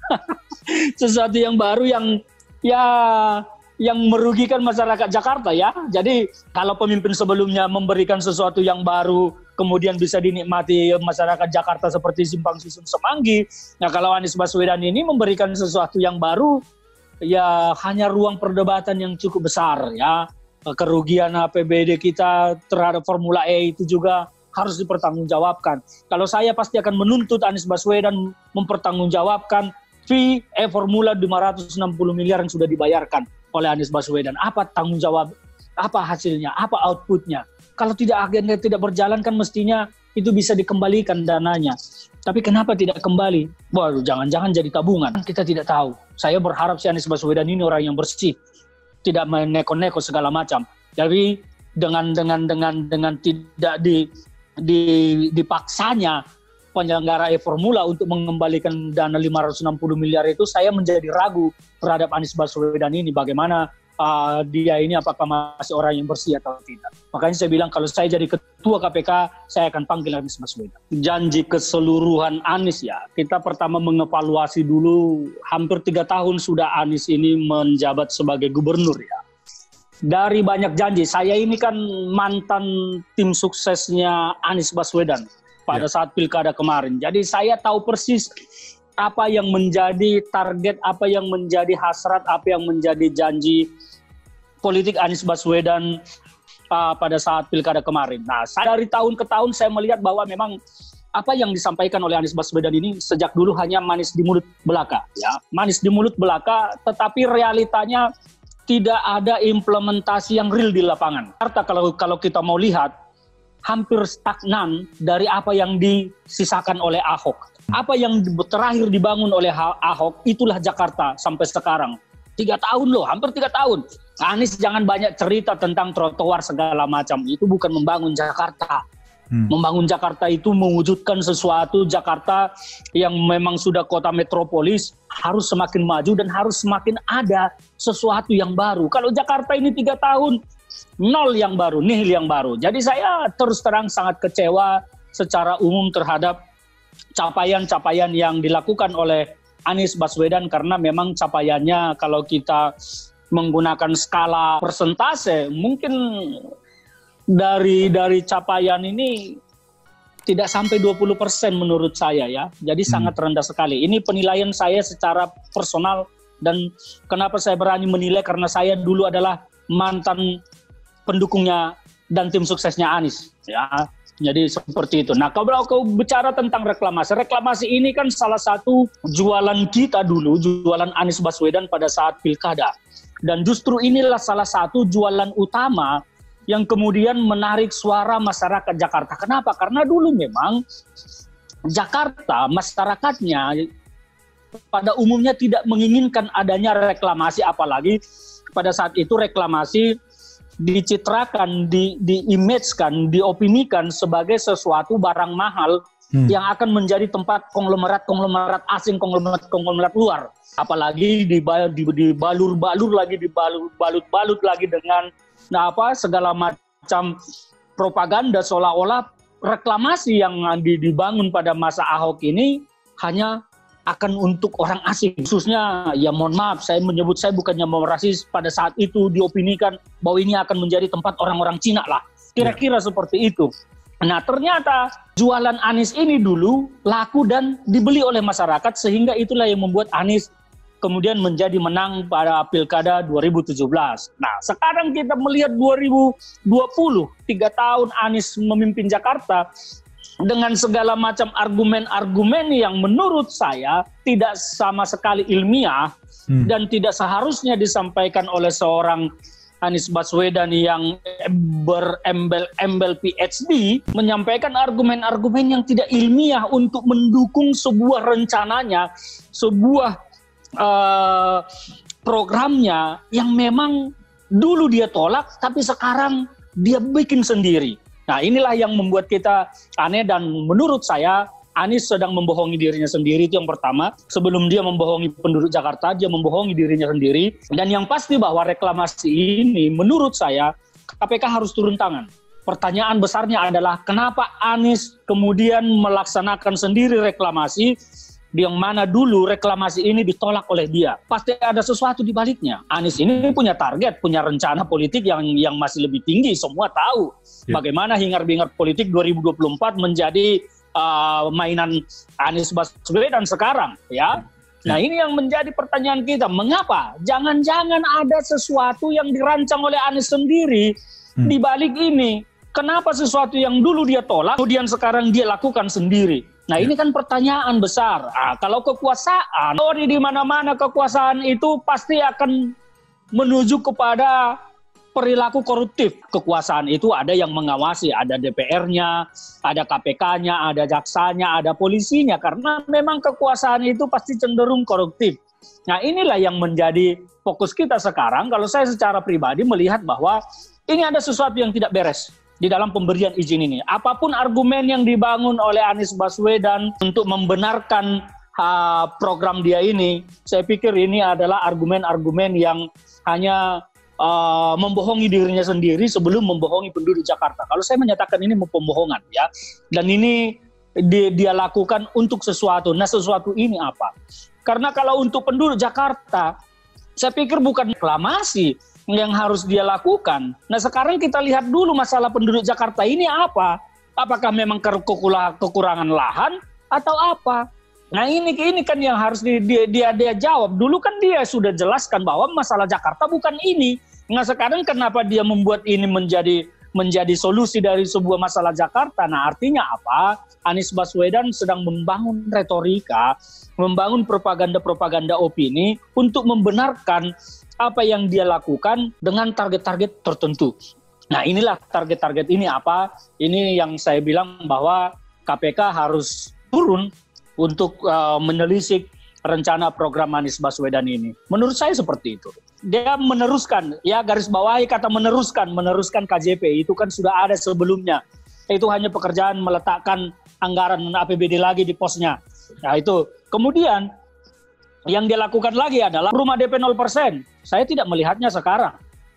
sesuatu yang baru yang ya yang merugikan masyarakat Jakarta ya. Jadi kalau pemimpin sebelumnya memberikan sesuatu yang baru, kemudian bisa dinikmati masyarakat Jakarta seperti Simpang Susun Semanggi. Nah kalau Anies Baswedan ini memberikan sesuatu yang baru, ya hanya ruang perdebatan yang cukup besar ya. Kerugian A P B D kita terhadap Formula E itu juga harus dipertanggungjawabkan. Kalau saya pasti akan menuntut Anies Baswedan mempertanggungjawabkan fee e-Formula lima ratus enam puluh miliar yang sudah dibayarkan oleh Anies Baswedan. Apa tanggung jawab, apa hasilnya, apa outputnya. Kalau tidak agenda tidak berjalan kan mestinya itu bisa dikembalikan dananya. Tapi kenapa tidak kembali? Waduh, jangan-jangan jadi tabungan. Kita tidak tahu. Saya berharap si Anies Baswedan ini orang yang bersih, tidak meneko-neko segala macam. Jadi dengan dengan dengan dengan tidak di, di dipaksanya penyelenggara e-Formula untuk mengembalikan dana lima ratus enam puluh miliar itu, saya menjadi ragu terhadap Anies Baswedan ini, bagaimana uh, dia ini apakah masih orang yang bersih atau tidak. Makanya saya bilang kalau saya jadi ketua K P K, saya akan panggil Anies Baswedan. Janji keseluruhan Anies ya, kita pertama mengevaluasi dulu, hampir tiga tahun sudah Anies ini menjabat sebagai gubernur ya. Dari banyak janji, saya ini kan mantan tim suksesnya Anies Baswedan pada saat pilkada kemarin. Jadi saya tahu persis apa yang menjadi target, apa yang menjadi hasrat, apa yang menjadi janji politik Anies Baswedan uh, pada saat pilkada kemarin. Nah, saya dari tahun ke tahun saya melihat bahwa memang apa yang disampaikan oleh Anies Baswedan ini sejak dulu hanya manis di mulut belaka, ya, manis di mulut belaka, tetapi realitanya tidak ada implementasi yang real di lapangan. Karena kalau kalau kita mau lihat, hampir stagnan dari apa yang disisakan oleh Ahok. Apa yang terakhir dibangun oleh Ahok, itulah Jakarta sampai sekarang. Tiga tahun loh, hampir tiga tahun. Anies jangan banyak cerita tentang trotoar segala macam. Itu bukan membangun Jakarta. Hmm. Membangun Jakarta itu mewujudkan sesuatu Jakarta yang memang sudah kota metropolis, harus semakin maju dan harus semakin ada sesuatu yang baru. Kalau Jakarta ini tiga tahun, nol yang baru, nihil yang baru. Jadi saya terus terang sangat kecewa secara umum terhadap capaian-capaian yang dilakukan oleh Anies Baswedan, karena memang capaiannya kalau kita menggunakan skala persentase mungkin dari dari capaian ini tidak sampai dua puluh persen menurut saya ya. Jadi hmm. sangat rendah sekali. Ini penilaian saya secara personal, dan kenapa saya berani menilai karena saya dulu adalah mantan pendukungnya dan tim suksesnya Anies ya. Jadi seperti itu. Nah, kalau kau bicara tentang reklamasi, reklamasi ini kan salah satu jualan kita dulu, jualan Anies Baswedan pada saat pilkada. Dan justru inilah salah satu jualan utama yang kemudian menarik suara masyarakat Jakarta. Kenapa? Karena dulu memang Jakarta masyarakatnya pada umumnya tidak menginginkan adanya reklamasi, apalagi pada saat itu reklamasi dicitrakan, di, di-image-kan, diopinikan sebagai sesuatu barang mahal hmm. yang akan menjadi tempat konglomerat-konglomerat asing, konglomerat-konglomerat luar. Apalagi dibalur-balur lagi, dibalut-balut lagi dengan nah apa segala macam propaganda seolah-olah reklamasi yang dibangun pada masa Ahok ini hanya akan untuk orang asing, khususnya ya mohon maaf saya menyebut, saya bukannya mau rasis, pada saat itu diopinikan bahwa ini akan menjadi tempat orang-orang Cina lah, kira-kira ya. Seperti itu. Nah ternyata jualan Anies ini dulu laku dan dibeli oleh masyarakat, sehingga itulah yang membuat Anies kemudian menjadi menang pada pilkada dua ribu tujuh belas. Nah sekarang kita melihat dua ribu dua puluh, tiga tahun Anies memimpin Jakarta, dengan segala macam argumen-argumen yang menurut saya tidak sama sekali ilmiah hmm. dan tidak seharusnya disampaikan oleh seorang Anies Baswedan yang berembel-embel P H D, menyampaikan argumen-argumen yang tidak ilmiah untuk mendukung sebuah rencananya, sebuah uh, programnya yang memang dulu dia tolak tapi sekarang dia bikin sendiri. Nah inilah yang membuat kita aneh, dan menurut saya Anies sedang membohongi dirinya sendiri, itu yang pertama. Sebelum dia membohongi penduduk Jakarta, dia membohongi dirinya sendiri. Dan yang pasti bahwa reklamasi ini menurut saya K P K harus turun tangan. Pertanyaan besarnya adalah kenapa Anies kemudian melaksanakan sendiri reklamasi yang mana dulu reklamasi ini ditolak oleh dia. Pasti ada sesuatu di baliknya. Anies ini punya target, punya rencana politik yang yang masih lebih tinggi. Semua tahu ya. Bagaimana hingar-bingar politik dua ribu dua puluh empat menjadi uh, mainan Anies Baswedan sekarang, ya. Nah, ini yang menjadi pertanyaan kita. Mengapa? Jangan-jangan ada sesuatu yang dirancang oleh Anies sendiri hmm. di balik ini. Kenapa sesuatu yang dulu dia tolak, kemudian sekarang dia lakukan sendiri? Nah, ini kan pertanyaan besar. Ah, kalau kekuasaan, teori di mana-mana kekuasaan itu pasti akan menuju kepada perilaku koruptif. Kekuasaan itu ada yang mengawasi, ada D P R-nya, ada K P K-nya, ada jaksanya, ada polisinya. Karena memang kekuasaan itu pasti cenderung koruptif. Nah, inilah yang menjadi fokus kita sekarang. Kalau saya secara pribadi melihat bahwa ini ada sesuatu yang tidak beres di dalam pemberian izin ini. Apapun argumen yang dibangun oleh Anies Baswedan untuk membenarkan uh, program dia ini, saya pikir ini adalah argumen-argumen yang hanya uh, membohongi dirinya sendiri sebelum membohongi penduduk Jakarta. Kalau saya menyatakan ini pembohongan, ya, dan ini di, dia lakukan untuk sesuatu. Nah, sesuatu ini apa? Karena kalau untuk penduduk Jakarta, saya pikir bukan reklamasi yang harus dia lakukan. Nah, sekarang kita lihat dulu masalah penduduk Jakarta ini apa? Apakah memang kekurangan lahan atau apa? Nah, ini ini kan yang harus di, dia, dia dia jawab. Dulu kan dia sudah jelaskan bahwa masalah Jakarta bukan ini. Nah, sekarang kenapa dia membuat ini menjadi menjadi solusi dari sebuah masalah Jakarta? Nah, artinya apa? Anies Baswedan sedang membangun retorika, membangun propaganda-propaganda opini untuk membenarkan apa yang dia lakukan dengan target-target tertentu. Nah, inilah target-target ini apa? Ini yang saya bilang bahwa K P K harus turun untuk uh, menelisik rencana program Anies Baswedan ini. Menurut saya seperti itu. Dia meneruskan, ya garis bawahi kata meneruskan, meneruskan K J P. Itu kan sudah ada sebelumnya. Itu hanya pekerjaan meletakkan anggaran A P B D lagi di posnya. Nah, itu. Kemudian yang dia lakukan lagi adalah rumah D P nol persen. Saya tidak melihatnya sekarang.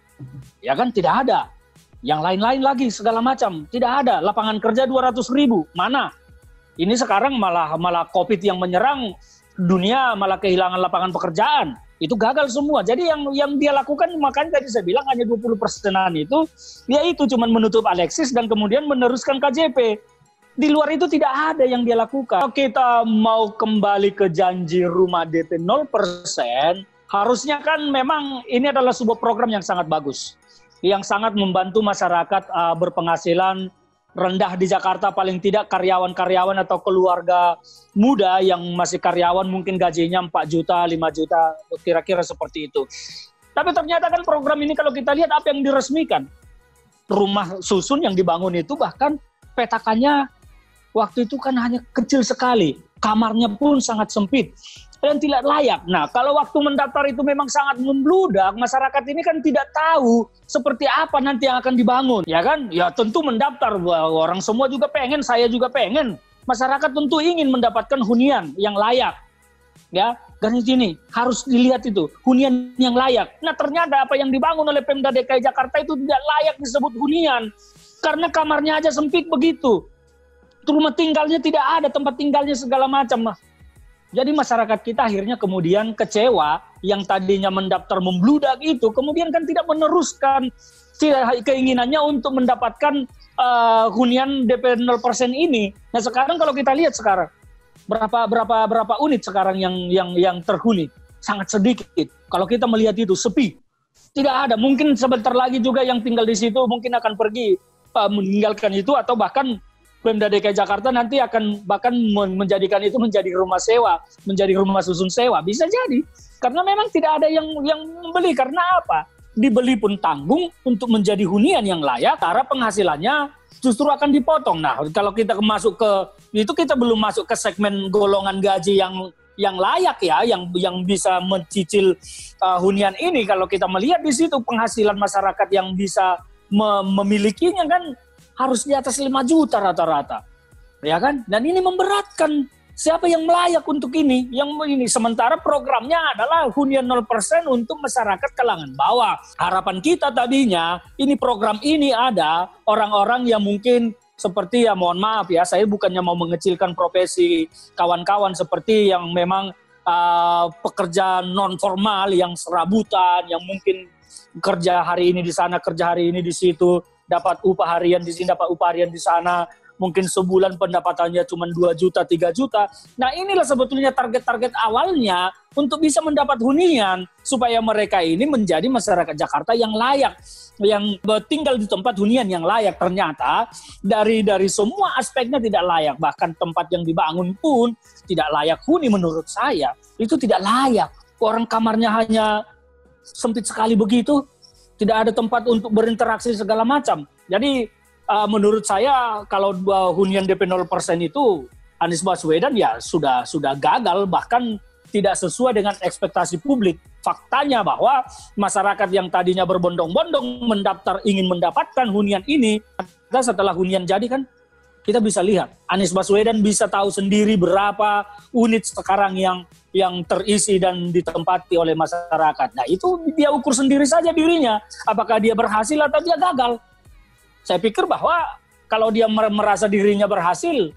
Ya kan, tidak ada. Yang lain-lain lagi segala macam, tidak ada. Lapangan kerja dua ratus ribu, mana? Ini sekarang malah malah Covid yang menyerang dunia, malah kehilangan lapangan pekerjaan. Itu gagal semua. Jadi yang yang dia lakukan, makanya tadi saya bilang hanya dua puluh persenan itu, ya itu cuma menutup Alexis dan kemudian meneruskan K J P. Di luar itu tidak ada yang dia lakukan. Kalau kita mau kembali ke janji rumah D P nol persen, harusnya kan memang ini adalah sebuah program yang sangat bagus. Yang sangat membantu masyarakat uh, berpenghasilan rendah di Jakarta, paling tidak karyawan-karyawan atau keluarga muda yang masih karyawan mungkin gajinya empat juta, lima juta, kira-kira seperti itu. Tapi ternyata kan program ini kalau kita lihat apa yang diresmikan. Rumah susun yang dibangun itu bahkan petakannya waktu itu kan hanya kecil sekali, kamarnya pun sangat sempit dan tidak layak. Nah, kalau waktu mendaftar itu memang sangat membludak, masyarakat ini kan tidak tahu seperti apa nanti yang akan dibangun, ya kan? Ya tentu mendaftar, orang semua juga pengen, saya juga pengen. Masyarakat tentu ingin mendapatkan hunian yang layak, ya. Dan ini harus dilihat itu, hunian yang layak. Nah, ternyata apa yang dibangun oleh Pemda D K I Jakarta itu tidak layak disebut hunian, karena kamarnya aja sempit begitu. Rumah tinggalnya tidak ada, tempat tinggalnya segala macam. Jadi masyarakat kita akhirnya kemudian kecewa, yang tadinya mendaftar membludak itu, kemudian kan tidak meneruskan tidak keinginannya untuk mendapatkan uh, hunian D P nol persen ini. Nah, sekarang kalau kita lihat sekarang, berapa berapa berapa unit sekarang yang yang yang terhuni? Sangat sedikit. Kalau kita melihat itu sepi. Tidak ada. Mungkin sebentar lagi juga yang tinggal di situ mungkin akan pergi uh, meninggalkan itu, atau bahkan Pemda D K I Jakarta nanti akan bahkan menjadikan itu menjadi rumah sewa, menjadi rumah susun sewa. Bisa jadi. Karena memang tidak ada yang yang membeli. Karena apa? Dibeli pun tanggung untuk menjadi hunian yang layak, karena penghasilannya justru akan dipotong. Nah, kalau kita masuk ke itu, kita belum masuk ke segmen golongan gaji yang yang layak ya, yang yang bisa mencicil uh, hunian ini. Kalau kita melihat di situ penghasilan masyarakat yang bisa me- memilikinya kan harus di atas lima juta rata-rata, ya kan? Dan ini memberatkan siapa yang layak untuk ini, yang ini. Sementara programnya adalah hunian nol persen untuk masyarakat kalangan bawah. Harapan kita tadinya, ini program ini ada orang-orang yang mungkin seperti ya mohon maaf ya, saya bukannya mau mengecilkan profesi kawan-kawan seperti yang memang uh, pekerja non formal yang serabutan, yang mungkin kerja hari ini di sana, kerja hari ini di situ, dapat upah harian di sini, dapat upah harian di sana, mungkin sebulan pendapatannya cuma dua juta, tiga juta. Nah inilah sebetulnya target-target awalnya untuk bisa mendapat hunian supaya mereka ini menjadi masyarakat Jakarta yang layak, yang tinggal di tempat hunian yang layak. Ternyata dari dari semua aspeknya tidak layak, bahkan tempat yang dibangun pun tidak layak huni menurut saya. Itu tidak layak. Orang kamarnya hanya sempit sekali begitu, tidak ada tempat untuk berinteraksi segala macam. Jadi Uh, menurut saya kalau uh, hunian D P nol persen itu Anies Baswedan ya sudah sudah gagal, bahkan tidak sesuai dengan ekspektasi publik. Faktanya bahwa masyarakat yang tadinya berbondong-bondong mendaftar ingin mendapatkan hunian ini, setelah hunian jadi kan kita bisa lihat Anies Baswedan bisa tahu sendiri berapa unit sekarang yang yang terisi dan ditempati oleh masyarakat. Nah itu dia ukur sendiri saja dirinya, apakah dia berhasil atau dia gagal. Saya pikir bahwa kalau dia merasa dirinya berhasil,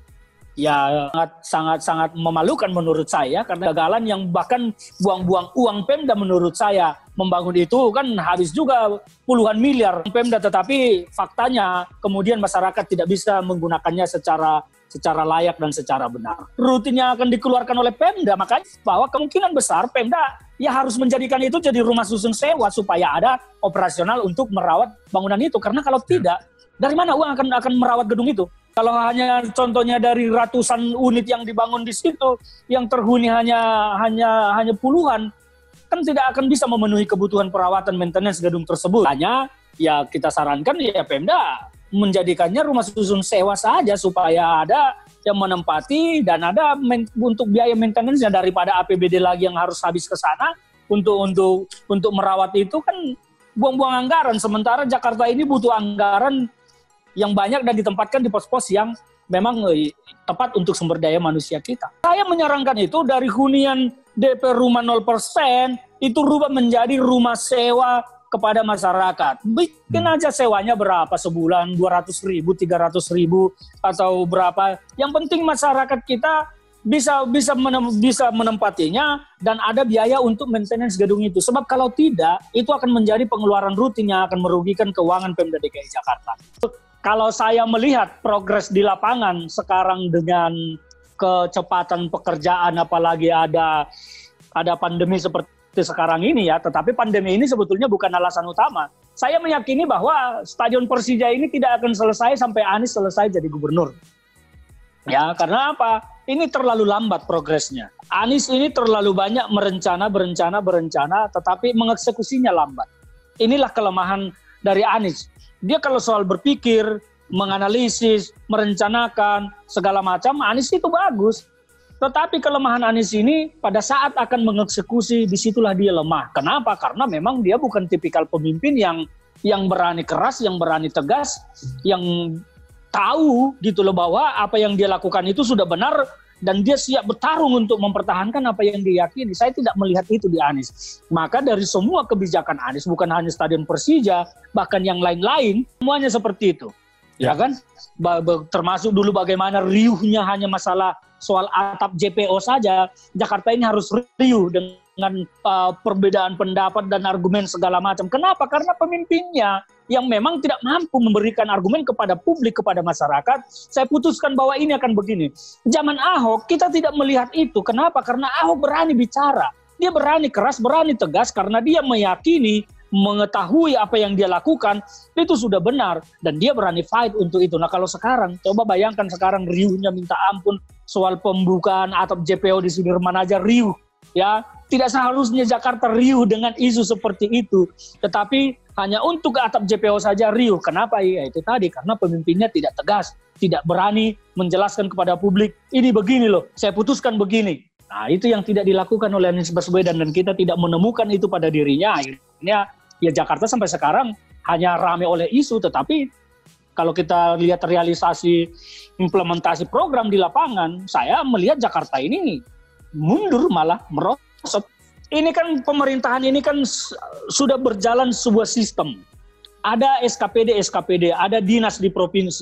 ya sangat-sangat memalukan menurut saya, karena gagalan yang bahkan buang-buang uang Pemda menurut saya. Membangun itu kan habis juga puluhan miliar Pemda, tetapi faktanya kemudian masyarakat tidak bisa menggunakannya secara secara layak dan secara benar. Rutinnya akan dikeluarkan oleh Pemda, makanya bahwa kemungkinan besar Pemda ya harus menjadikan itu jadi rumah susun sewa supaya ada operasional untuk merawat bangunan itu. Karena kalau tidak, dari mana uang akan akan merawat gedung itu? Kalau hanya contohnya dari ratusan unit yang dibangun di situ, yang terhuni hanya hanya hanya puluhan, kan tidak akan bisa memenuhi kebutuhan perawatan maintenance gedung tersebut. Hanya ya kita sarankan ya Pemda menjadikannya rumah susun sewa saja supaya ada yang menempati dan ada men- untuk biaya maintenance-nya, daripada A P B D lagi yang harus habis ke sana untuk untuk untuk merawat itu kan buang-buang anggaran. Sementara Jakarta ini butuh anggaran yang banyak dan ditempatkan di pos-pos yang memang eh, tepat untuk sumber daya manusia kita. Saya menyarankan itu dari hunian D P rumah nol persen itu rubah menjadi rumah sewa kepada masyarakat. Bikin aja sewanya berapa sebulan, dua ratus ribu, tiga ratus ribu atau berapa. Yang penting masyarakat kita bisa bisa menem, bisa menempatinya dan ada biaya untuk maintenance gedung itu. Sebab kalau tidak, itu akan menjadi pengeluaran rutin yang akan merugikan keuangan Pemda D K I Jakarta. Kalau saya melihat progres di lapangan sekarang dengan kecepatan pekerjaan, apalagi ada ada pandemi seperti sekarang ini ya, tetapi pandemi ini sebetulnya bukan alasan utama. Saya meyakini bahwa Stadion Persija ini tidak akan selesai sampai Anies selesai jadi gubernur. Ya, karena apa? Ini terlalu lambat progresnya. Anies ini terlalu banyak merencana, berencana, berencana, tetapi mengeksekusinya lambat. Inilah kelemahan dari Anies. Dia kalau soal berpikir, menganalisis, merencanakan, segala macam, Anies itu bagus. Tetapi kelemahan Anies ini pada saat akan mengeksekusi, disitulah dia lemah. Kenapa? Karena memang dia bukan tipikal pemimpin yang yang berani keras, yang berani tegas, yang tahu gitu loh bahwa apa yang dia lakukan itu sudah benar dan dia siap bertarung untuk mempertahankan apa yang diyakini. Saya tidak melihat itu di Anies. Maka dari semua kebijakan Anies, bukan hanya Stadion Persija, bahkan yang lain-lain, semuanya seperti itu. Ya, ya kan? Ba- ba- termasuk dulu bagaimana riuhnya hanya masalah soal atap J P O saja. Jakarta ini harus riuh dengan uh, perbedaan pendapat dan argumen segala macam. Kenapa? Karena pemimpinnya yang memang tidak mampu memberikan argumen kepada publik, kepada masyarakat. Saya putuskan bahwa ini akan begini. Zaman Ahok kita tidak melihat itu. Kenapa? Karena Ahok berani bicara. Dia berani keras, berani tegas karena dia meyakini, mengetahui apa yang dia lakukan itu sudah benar dan dia berani fight untuk itu. Nah kalau sekarang, coba bayangkan sekarang riuhnya minta ampun soal pembukaan atap J P O di Sudirman aja riuh, ya. Tidak seharusnya Jakarta riuh dengan isu seperti itu, tetapi hanya untuk atap J P O saja riuh. Kenapa? Ya itu tadi, karena pemimpinnya tidak tegas, tidak berani menjelaskan kepada publik, ini begini loh, saya putuskan begini. Nah itu yang tidak dilakukan oleh Anies Baswedan dan kita tidak menemukan itu pada dirinya. Akhirnya ya Jakarta sampai sekarang hanya ramai oleh isu, tetapi kalau kita lihat realisasi implementasi program di lapangan, saya melihat Jakarta ini mundur malah merosot. Ini kan pemerintahan ini kan sudah berjalan sebuah sistem. Ada S K P D, S K P D, ada dinas di provinsi,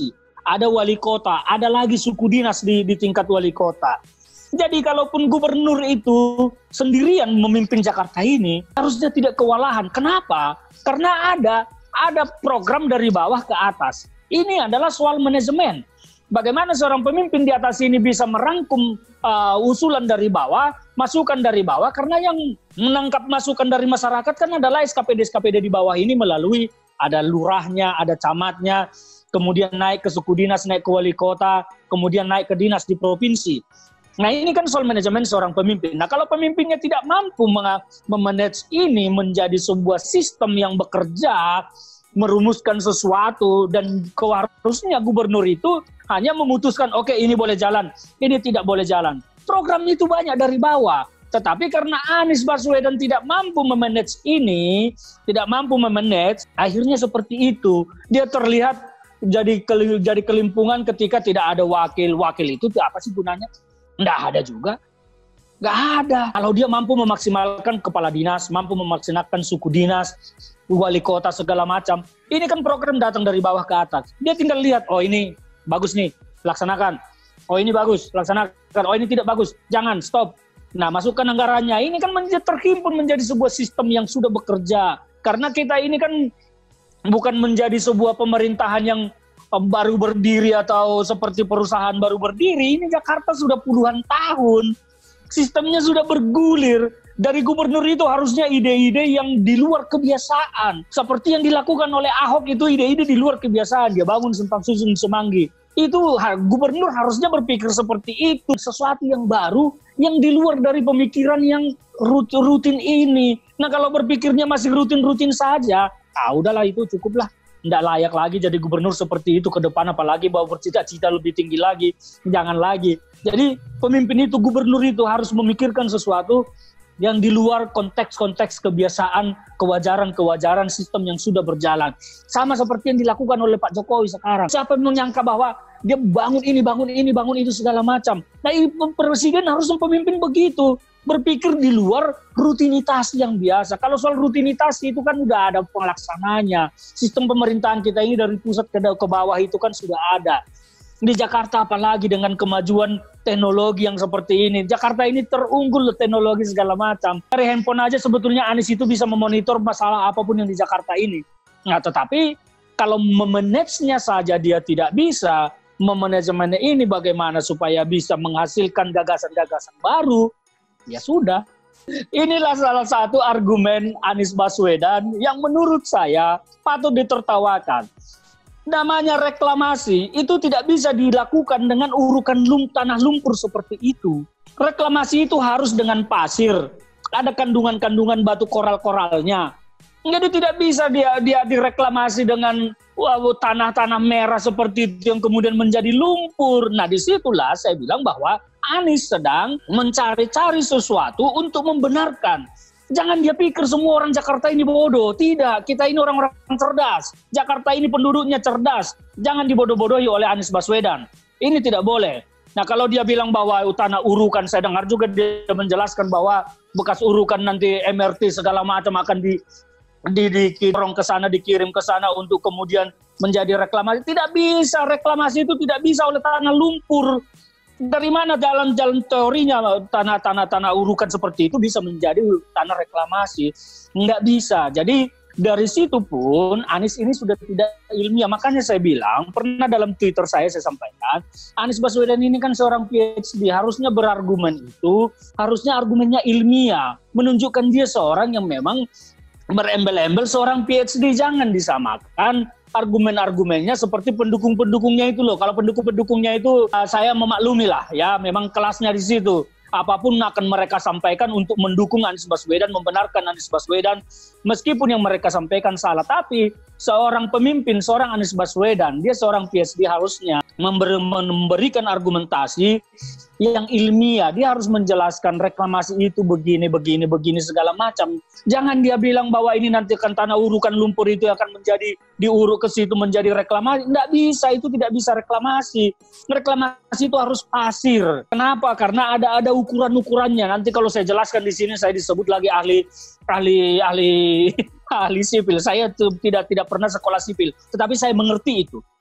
ada wali kota, ada lagi suku dinas di, di tingkat wali kota. Jadi kalaupun gubernur itu sendirian memimpin Jakarta ini, harusnya tidak kewalahan. Kenapa? Karena ada ada program dari bawah ke atas. Ini adalah soal manajemen. Bagaimana seorang pemimpin di atas ini bisa merangkum uh, usulan dari bawah, masukan dari bawah, karena yang menangkap masukan dari masyarakat kan adalah S K P D S K P D di bawah ini melalui ada lurahnya, ada camatnya, kemudian naik ke suku dinas, naik ke wali kota, kemudian naik ke dinas di provinsi. Nah ini kan soal manajemen seorang pemimpin. Nah kalau pemimpinnya tidak mampu memanage ini menjadi sebuah sistem yang bekerja, merumuskan sesuatu, dan harusnya gubernur itu hanya memutuskan, oke okay, ini boleh jalan, ini tidak boleh jalan. Program itu banyak dari bawah. Tetapi karena Anies Baswedan tidak mampu memanage ini, tidak mampu memanage, akhirnya seperti itu. Dia terlihat jadi jadi kelimpungan ketika tidak ada wakil. Wakil itu apa sih gunanya? Nggak ada juga. Nggak ada. Kalau dia mampu memaksimalkan kepala dinas, mampu memaksimalkan suku dinas, wali kota, segala macam. Ini kan program datang dari bawah ke atas. Dia tinggal lihat, oh ini bagus nih, laksanakan. Oh ini bagus, laksanakan. Oh ini tidak bagus, jangan, stop. Nah masukkan anggarannya. Ini kan menjadi terhimpun menjadi sebuah sistem yang sudah bekerja. Karena kita ini kan bukan menjadi sebuah pemerintahan yang baru berdiri atau seperti perusahaan baru berdiri. Ini Jakarta sudah puluhan tahun, sistemnya sudah bergulir. Dari gubernur itu harusnya ide-ide yang di luar kebiasaan, seperti yang dilakukan oleh Ahok itu ide-ide di luar kebiasaan. Dia bangun Simpang Susun Semanggi, itu gubernur harusnya berpikir seperti itu, sesuatu yang baru yang di luar dari pemikiran yang rutin ini. Nah kalau berpikirnya masih rutin-rutin saja, ah udahlah itu cukuplah. Tidak layak lagi jadi gubernur seperti itu ke depan, apalagi bawa bercita-cita lebih tinggi lagi. Jangan lagi. Jadi pemimpin itu, gubernur itu harus memikirkan sesuatu yang di luar konteks-konteks kebiasaan, kewajaran-kewajaran sistem yang sudah berjalan. Sama seperti yang dilakukan oleh Pak Jokowi sekarang. Siapa yang menyangka bahwa dia bangun ini, bangun ini, bangun itu segala macam. Nah, presiden harus pemimpin begitu. Berpikir di luar rutinitas yang biasa. Kalau soal rutinitas itu kan udah ada pelaksananya. Sistem pemerintahan kita ini dari pusat ke bawah itu kan sudah ada. Di Jakarta apalagi dengan kemajuan teknologi yang seperti ini. Jakarta ini terunggul teknologi segala macam. Dari handphone aja sebetulnya Anies itu bisa memonitor masalah apapun yang di Jakarta ini. Nah, tetapi kalau memanage-nya saja dia tidak bisa, memanajemennya ini bagaimana supaya bisa menghasilkan gagasan-gagasan baru, ya sudah. Inilah salah satu argumen Anies Baswedan yang menurut saya patut ditertawakan. Namanya reklamasi itu tidak bisa dilakukan dengan urukan lum, tanah lumpur seperti itu. Reklamasi itu harus dengan pasir, ada kandungan-kandungan batu koral-koralnya. Jadi tidak bisa dia dia direklamasi dengan wow, tanah-tanah merah seperti itu yang kemudian menjadi lumpur. Nah disitulah saya bilang bahwa Anies sedang mencari-cari sesuatu untuk membenarkan. Jangan dia pikir semua orang Jakarta ini bodoh. Tidak, kita ini orang-orang cerdas. Jakarta ini penduduknya cerdas. Jangan dibodoh-bodohi oleh Anies Baswedan. Ini tidak boleh. Nah kalau dia bilang bahwa tanah urukan, saya dengar juga dia menjelaskan bahwa bekas urukan nanti M R T segala macam akan di di dikirim ke sana, dikirim ke sana untuk kemudian menjadi reklamasi. Tidak bisa, reklamasi itu tidak bisa oleh tanah lumpur. Dari mana jalan-jalan teorinya tanah-tanah tanah urukan seperti itu bisa menjadi tanah reklamasi? Nggak bisa. Jadi dari situ pun Anies ini sudah tidak ilmiah. Makanya saya bilang, pernah dalam Twitter saya saya sampaikan, Anies Baswedan ini kan seorang P H D, harusnya berargumen itu, harusnya argumennya ilmiah, menunjukkan dia seorang yang memang berembel-embel seorang P H D. Jangan disamakan argumen-argumennya seperti pendukung-pendukungnya itu loh. Kalau pendukung-pendukungnya itu uh, saya memaklumi lah ya, memang kelasnya di situ. Apapun akan mereka sampaikan untuk mendukung Anies Baswedan, membenarkan Anies Baswedan, meskipun yang mereka sampaikan salah. Tapi seorang pemimpin, seorang Anies Baswedan, dia seorang P H D harusnya memberi, memberikan argumentasi yang ilmiah. Dia harus menjelaskan reklamasi itu begini, begini, begini segala macam. Jangan dia bilang bahwa ini nanti akan tanah urukan lumpur itu akan menjadi diuruk ke situ menjadi reklamasi. Tidak bisa, itu tidak bisa reklamasi. Reklamasi itu harus pasir. Kenapa? Karena ada ada ukuran-ukurannya. Nanti kalau saya jelaskan di sini saya disebut lagi ahli ahli ahli ahli sipil. Saya tuh tidak tidak pernah sekolah sipil, tetapi saya mengerti itu.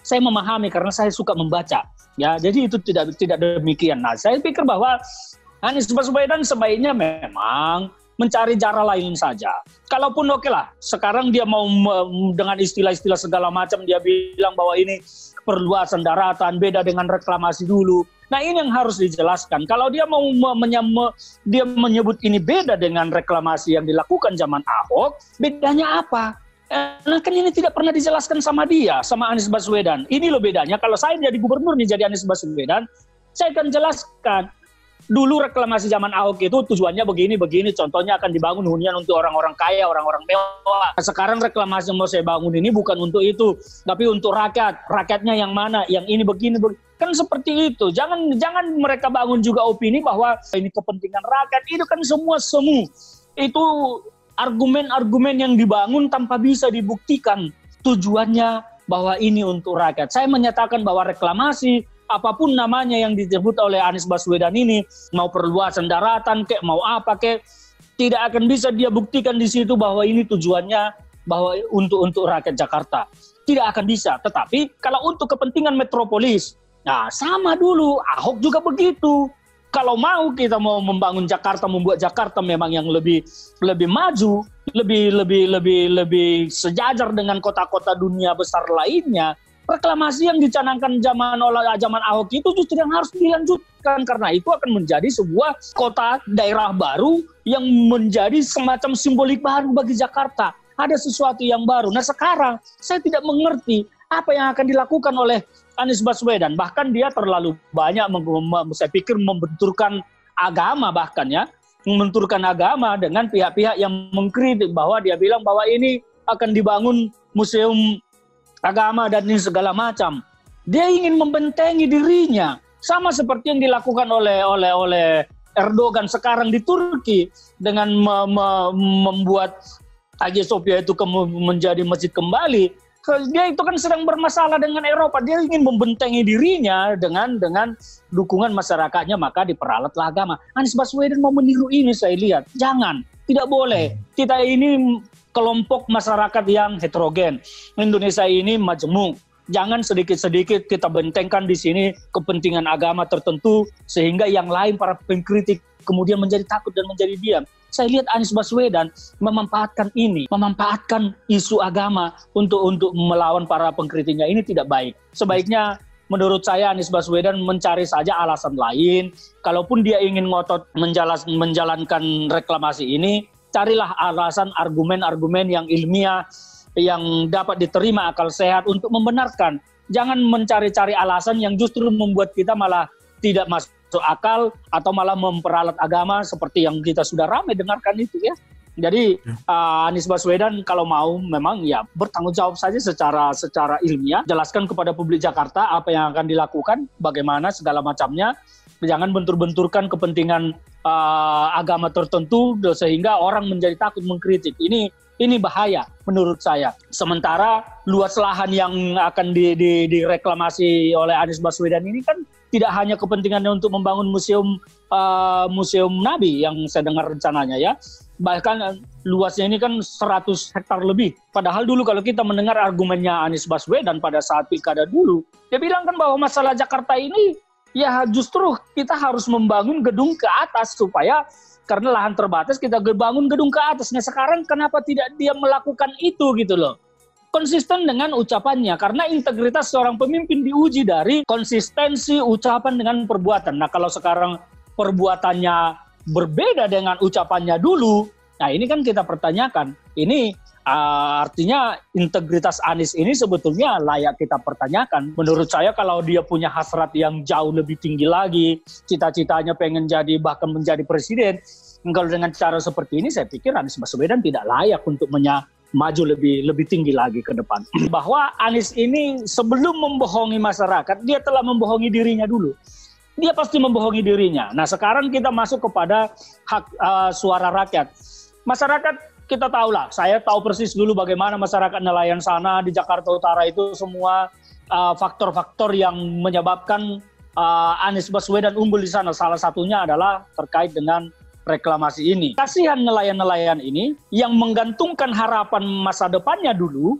Saya memahami karena saya suka membaca. Ya, jadi itu tidak tidak demikian. Nah, saya pikir bahwa Anies Baswedan sebaiknya memang mencari cara lain saja. Kalaupun oke lah, sekarang dia mau dengan istilah-istilah segala macam, dia bilang bahwa ini perluasan daratan, beda dengan reklamasi dulu. Nah, ini yang harus dijelaskan. Kalau dia mau menyem- dia menyebut ini beda dengan reklamasi yang dilakukan zaman Ahok, bedanya apa? Nah, kan ini tidak pernah dijelaskan sama dia, sama Anies Baswedan. Ini loh bedanya. Kalau saya jadi gubernur nih, jadi Anies Baswedan, saya akan jelaskan. Dulu reklamasi zaman Ahok itu tujuannya begini-begini, contohnya akan dibangun hunian untuk orang-orang kaya, orang-orang mewah. Sekarang reklamasi yang mau saya bangun ini bukan untuk itu, tapi untuk rakyat. Rakyatnya yang mana? Yang ini begini, begini. Kan seperti itu. Jangan jangan mereka bangun juga opini bahwa ini kepentingan rakyat. Itu kan semua semu. Itu argumen-argumen yang dibangun tanpa bisa dibuktikan tujuannya bahwa ini untuk rakyat. Saya menyatakan bahwa reklamasi, apapun namanya yang disebut oleh Anies Baswedan ini, mau perluasan daratan kek, mau apa kek, tidak akan bisa dia buktikan di situ bahwa ini tujuannya bahwa untuk untuk rakyat Jakarta. Tidak akan bisa. Tetapi kalau untuk kepentingan metropolis, nah sama dulu, Ahok juga begitu. Kalau mau kita mau membangun Jakarta, membuat Jakarta memang yang lebih lebih maju, lebih lebih lebih lebih sejajar dengan kota-kota dunia besar lainnya, reklamasi yang dicanangkan zaman oleh zaman Ahok itu justru yang harus dilanjutkan, karena itu akan menjadi sebuah kota daerah baru yang menjadi semacam simbolik baru bagi Jakarta. Ada sesuatu yang baru. Nah, sekarang saya tidak mengerti apa yang akan dilakukan oleh Anies Baswedan. Bahkan dia terlalu banyak, saya pikir, membenturkan agama, bahkan ya, membenturkan agama dengan pihak-pihak yang mengkritik bahwa dia bilang bahwa ini akan dibangun museum agama dan ini segala macam. Dia ingin membentengi dirinya, sama seperti yang dilakukan oleh oleh oleh Erdogan sekarang di Turki dengan me, me, membuat Hagia Sophia itu ke, menjadi masjid kembali. Dia itu kan sedang bermasalah dengan Eropa. Dia ingin membentengi dirinya dengan dengan dukungan masyarakatnya, maka diperalatlah agama. Anies Baswedan mau meniru ini, saya lihat. Jangan, tidak boleh. Kita ini kelompok masyarakat yang heterogen. Indonesia ini majemuk. Jangan sedikit-sedikit kita bentengkan di sini kepentingan agama tertentu sehingga yang lain para pengkritik kemudian menjadi takut dan menjadi diam. Saya lihat Anies Baswedan memanfaatkan ini, memanfaatkan isu agama untuk untuk melawan para pengkritiknya. Ini tidak baik. Sebaiknya menurut saya Anies Baswedan mencari saja alasan lain. Kalaupun dia ingin ngotot menjalas, menjalankan reklamasi ini, carilah alasan argumen-argumen yang ilmiah, yang dapat diterima akal sehat untuk membenarkan. Jangan mencari-cari alasan yang justru membuat kita malah tidak masuk akal atau malah memperalat agama seperti yang kita sudah ramai dengarkan itu ya. Jadi uh, Anies Baswedan kalau mau memang ya bertanggung jawab saja secara secara ilmiah, jelaskan kepada publik Jakarta apa yang akan dilakukan, bagaimana segala macamnya. Jangan bentur-benturkan kepentingan uh, agama tertentu sehingga orang menjadi takut mengkritik. Ini ini bahaya menurut saya. Sementara luas lahan yang akan di, di, direklamasi oleh Anies Baswedan ini kan tidak hanya kepentingannya untuk membangun museum uh, museum Nabi yang saya dengar rencananya ya. Bahkan luasnya ini kan seratus hektar lebih. Padahal dulu kalau kita mendengar argumennya Anies Baswedan pada saat pilkada dulu, dia bilang kan bahwa masalah Jakarta ini ya justru kita harus membangun gedung ke atas supaya karena lahan terbatas kita bangun gedung ke atas. Nah sekarang kenapa tidak dia melakukan itu gitu loh. Konsisten dengan ucapannya, karena integritas seorang pemimpin diuji dari konsistensi ucapan dengan perbuatan. Nah kalau sekarang perbuatannya berbeda dengan ucapannya dulu, nah ini kan kita pertanyakan. Ini uh, artinya integritas Anies ini sebetulnya layak kita pertanyakan. Menurut saya kalau dia punya hasrat yang jauh lebih tinggi lagi, cita-citanya pengen jadi bahkan menjadi presiden, kalau dengan cara seperti ini saya pikir Anies Baswedan tidak layak untuk menya maju lebih lebih tinggi lagi ke depan. Bahwa Anies ini sebelum membohongi masyarakat, dia telah membohongi dirinya dulu. Dia pasti membohongi dirinya. Nah sekarang kita masuk kepada hak uh, suara rakyat. Masyarakat kita tahulah, saya tahu persis dulu bagaimana masyarakat nelayan sana di Jakarta Utara itu semua uh, faktor-faktor yang menyebabkan uh, Anies Baswedan unggul di sana. Salah satunya adalah terkait dengan reklamasi ini. Kasihan nelayan-nelayan ini yang menggantungkan harapan masa depannya dulu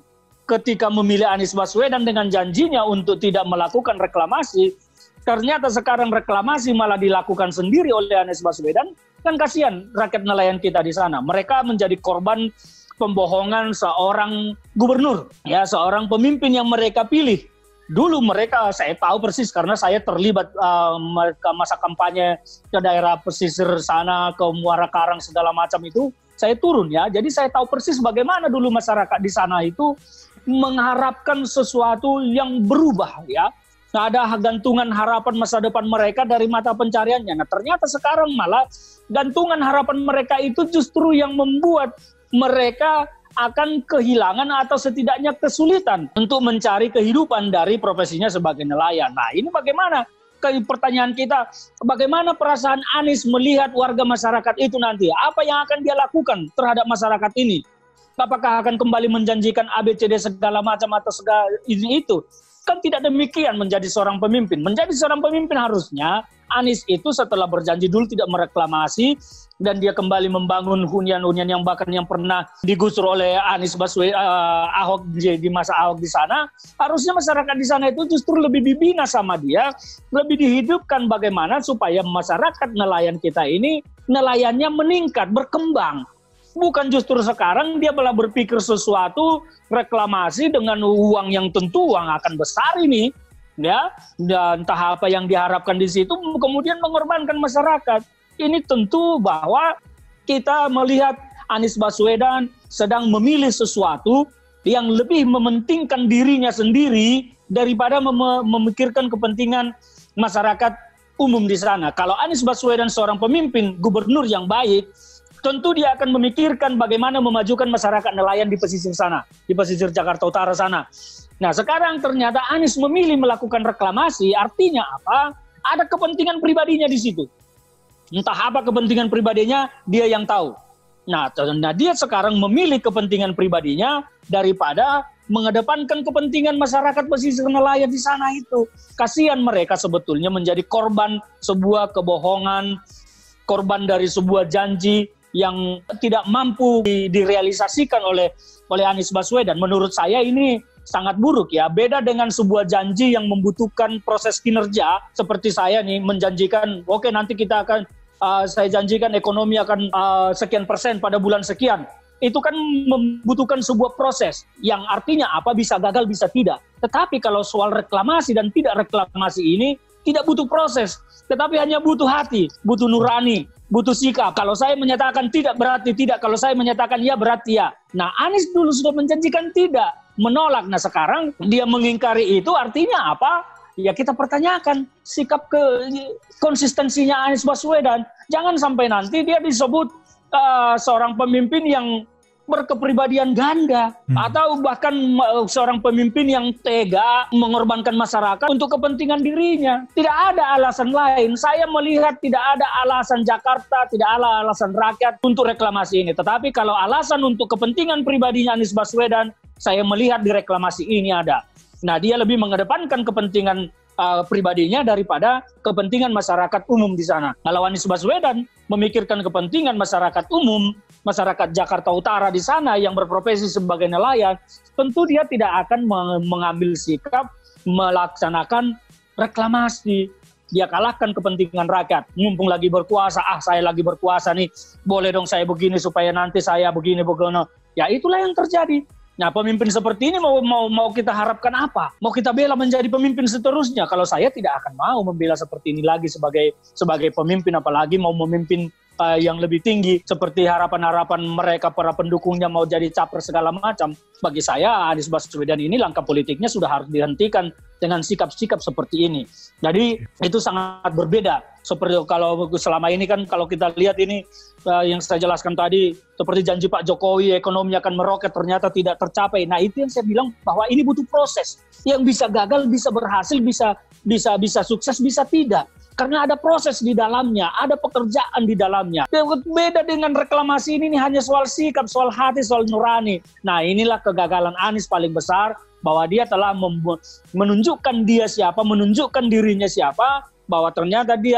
ketika memilih Anies Baswedan dengan janjinya untuk tidak melakukan reklamasi, ternyata sekarang reklamasi malah dilakukan sendiri oleh Anies Baswedan, kan kasihan rakyat nelayan kita di sana. Mereka menjadi korban pembohongan seorang gubernur, ya, seorang pemimpin yang mereka pilih. Dulu mereka, saya tahu persis karena saya terlibat uh, masa kampanye ke daerah pesisir sana, ke Muara Karang segala macam itu, saya turun ya. Jadi saya tahu persis bagaimana dulu masyarakat di sana itu mengharapkan sesuatu yang berubah ya. Nah, ada gantungan harapan masa depan mereka dari mata pencariannya. Nah, ternyata sekarang malah gantungan harapan mereka itu justru yang membuat mereka akan kehilangan atau setidaknya kesulitan untuk mencari kehidupan dari profesinya sebagai nelayan. Nah, ini bagaimana? Pertanyaan kita, bagaimana perasaan Anies melihat warga masyarakat itu nanti? Apa yang akan dia lakukan terhadap masyarakat ini? Apakah akan kembali menjanjikan A B C D segala macam atau segala ini itu? Kan tidak demikian menjadi seorang pemimpin. Menjadi seorang pemimpin harusnya Anies itu setelah berjanji dulu tidak mereklamasi dan dia kembali membangun hunian-hunian yang bahkan yang pernah digusur oleh Anies Baswedan, uh, Ahok di masa Ahok di sana, harusnya masyarakat di sana itu justru lebih dibina sama dia, lebih dihidupkan bagaimana supaya masyarakat nelayan kita ini nelayannya meningkat, berkembang. Bukan justru sekarang dia malah berpikir sesuatu reklamasi dengan uang yang tentu uang akan besar ini, ya, dan entah apa yang diharapkan di situ kemudian mengorbankan masyarakat. Ini tentu bahwa kita melihat Anies Baswedan sedang memilih sesuatu yang lebih mementingkan dirinya sendiri daripada mem- memikirkan kepentingan masyarakat umum di sana. Kalau Anies Baswedan seorang pemimpin gubernur yang baik, tentu dia akan memikirkan bagaimana memajukan masyarakat nelayan di pesisir sana, di pesisir Jakarta Utara sana. Nah, sekarang ternyata Anies memilih melakukan reklamasi, artinya apa? Ada kepentingan pribadinya di situ. Entah apa kepentingan pribadinya, dia yang tahu. Nah, nah, dia sekarang memilih kepentingan pribadinya daripada mengedepankan kepentingan masyarakat pesisir nelayan di sana itu. Kasihan mereka sebetulnya menjadi korban sebuah kebohongan, korban dari sebuah janji yang tidak mampu direalisasikan oleh oleh Anies Baswedan. Menurut saya ini sangat buruk ya. Beda dengan sebuah janji yang membutuhkan proses kinerja seperti saya nih menjanjikan, oke okay, nanti kita akan uh, saya janjikan ekonomi akan uh, sekian persen pada bulan sekian. Itu kan membutuhkan sebuah proses yang artinya apa bisa gagal bisa tidak. Tetapi kalau soal reklamasi dan tidak reklamasi ini tidak butuh proses, tetapi hanya butuh hati, butuh nurani, butuh sikap. Kalau saya menyatakan tidak berarti tidak, kalau saya menyatakan ya berarti ya. Nah, Anies dulu sudah menjanjikan tidak, menolak. Nah, sekarang dia mengingkari itu artinya apa? Ya kita pertanyakan sikap ke konsistensinya Anies Baswedan. Jangan sampai nanti dia disebut uh, seorang pemimpin yang berkepribadian ganda hmm. atau bahkan uh, seorang pemimpin yang tega mengorbankan masyarakat untuk kepentingan dirinya. Tidak ada alasan lain. Saya melihat tidak ada alasan Jakarta, tidak ada alasan rakyat untuk reklamasi ini. Tetapi kalau alasan untuk kepentingan pribadinya Anies Baswedan, saya melihat di reklamasi ini ada. Nah, dia lebih mengedepankan kepentingan uh, pribadinya daripada kepentingan masyarakat umum di sana. Kalau Anies Baswedan memikirkan kepentingan masyarakat umum, masyarakat Jakarta Utara di sana yang berprofesi sebagai nelayan, tentu dia tidak akan mengambil sikap melaksanakan reklamasi. Dia kalahkan kepentingan rakyat. Mumpung lagi berkuasa, ah saya lagi berkuasa nih, boleh dong saya begini supaya nanti saya begini begini. Ya itulah yang terjadi. Nah, pemimpin seperti ini mau mau mau kita harapkan apa? Mau kita bela menjadi pemimpin seterusnya? Kalau saya tidak akan mau membela seperti ini lagi sebagai sebagai pemimpin, apalagi mau memimpin uh, yang lebih tinggi seperti harapan-harapan mereka para pendukungnya mau jadi capres segala macam. Bagi saya Anies Baswedan ini langkah politiknya sudah harus dihentikan dengan sikap-sikap seperti ini. Jadi itu sangat berbeda. Seperti kalau selama ini kan kalau kita lihat ini uh, yang saya jelaskan tadi seperti janji Pak Jokowi ekonomi akan meroket ternyata tidak tercapai. Nah, itu yang saya bilang bahwa ini butuh proses. Yang bisa gagal, bisa berhasil, bisa bisa bisa sukses, bisa tidak. Karena ada proses di dalamnya, ada pekerjaan di dalamnya. Beda dengan reklamasi ini, ini hanya soal sikap, soal hati, soal nurani. Nah, inilah kegagalan Anies paling besar bahwa dia telah menunjukkan dia siapa, menunjukkan dirinya siapa, bahwa ternyata dia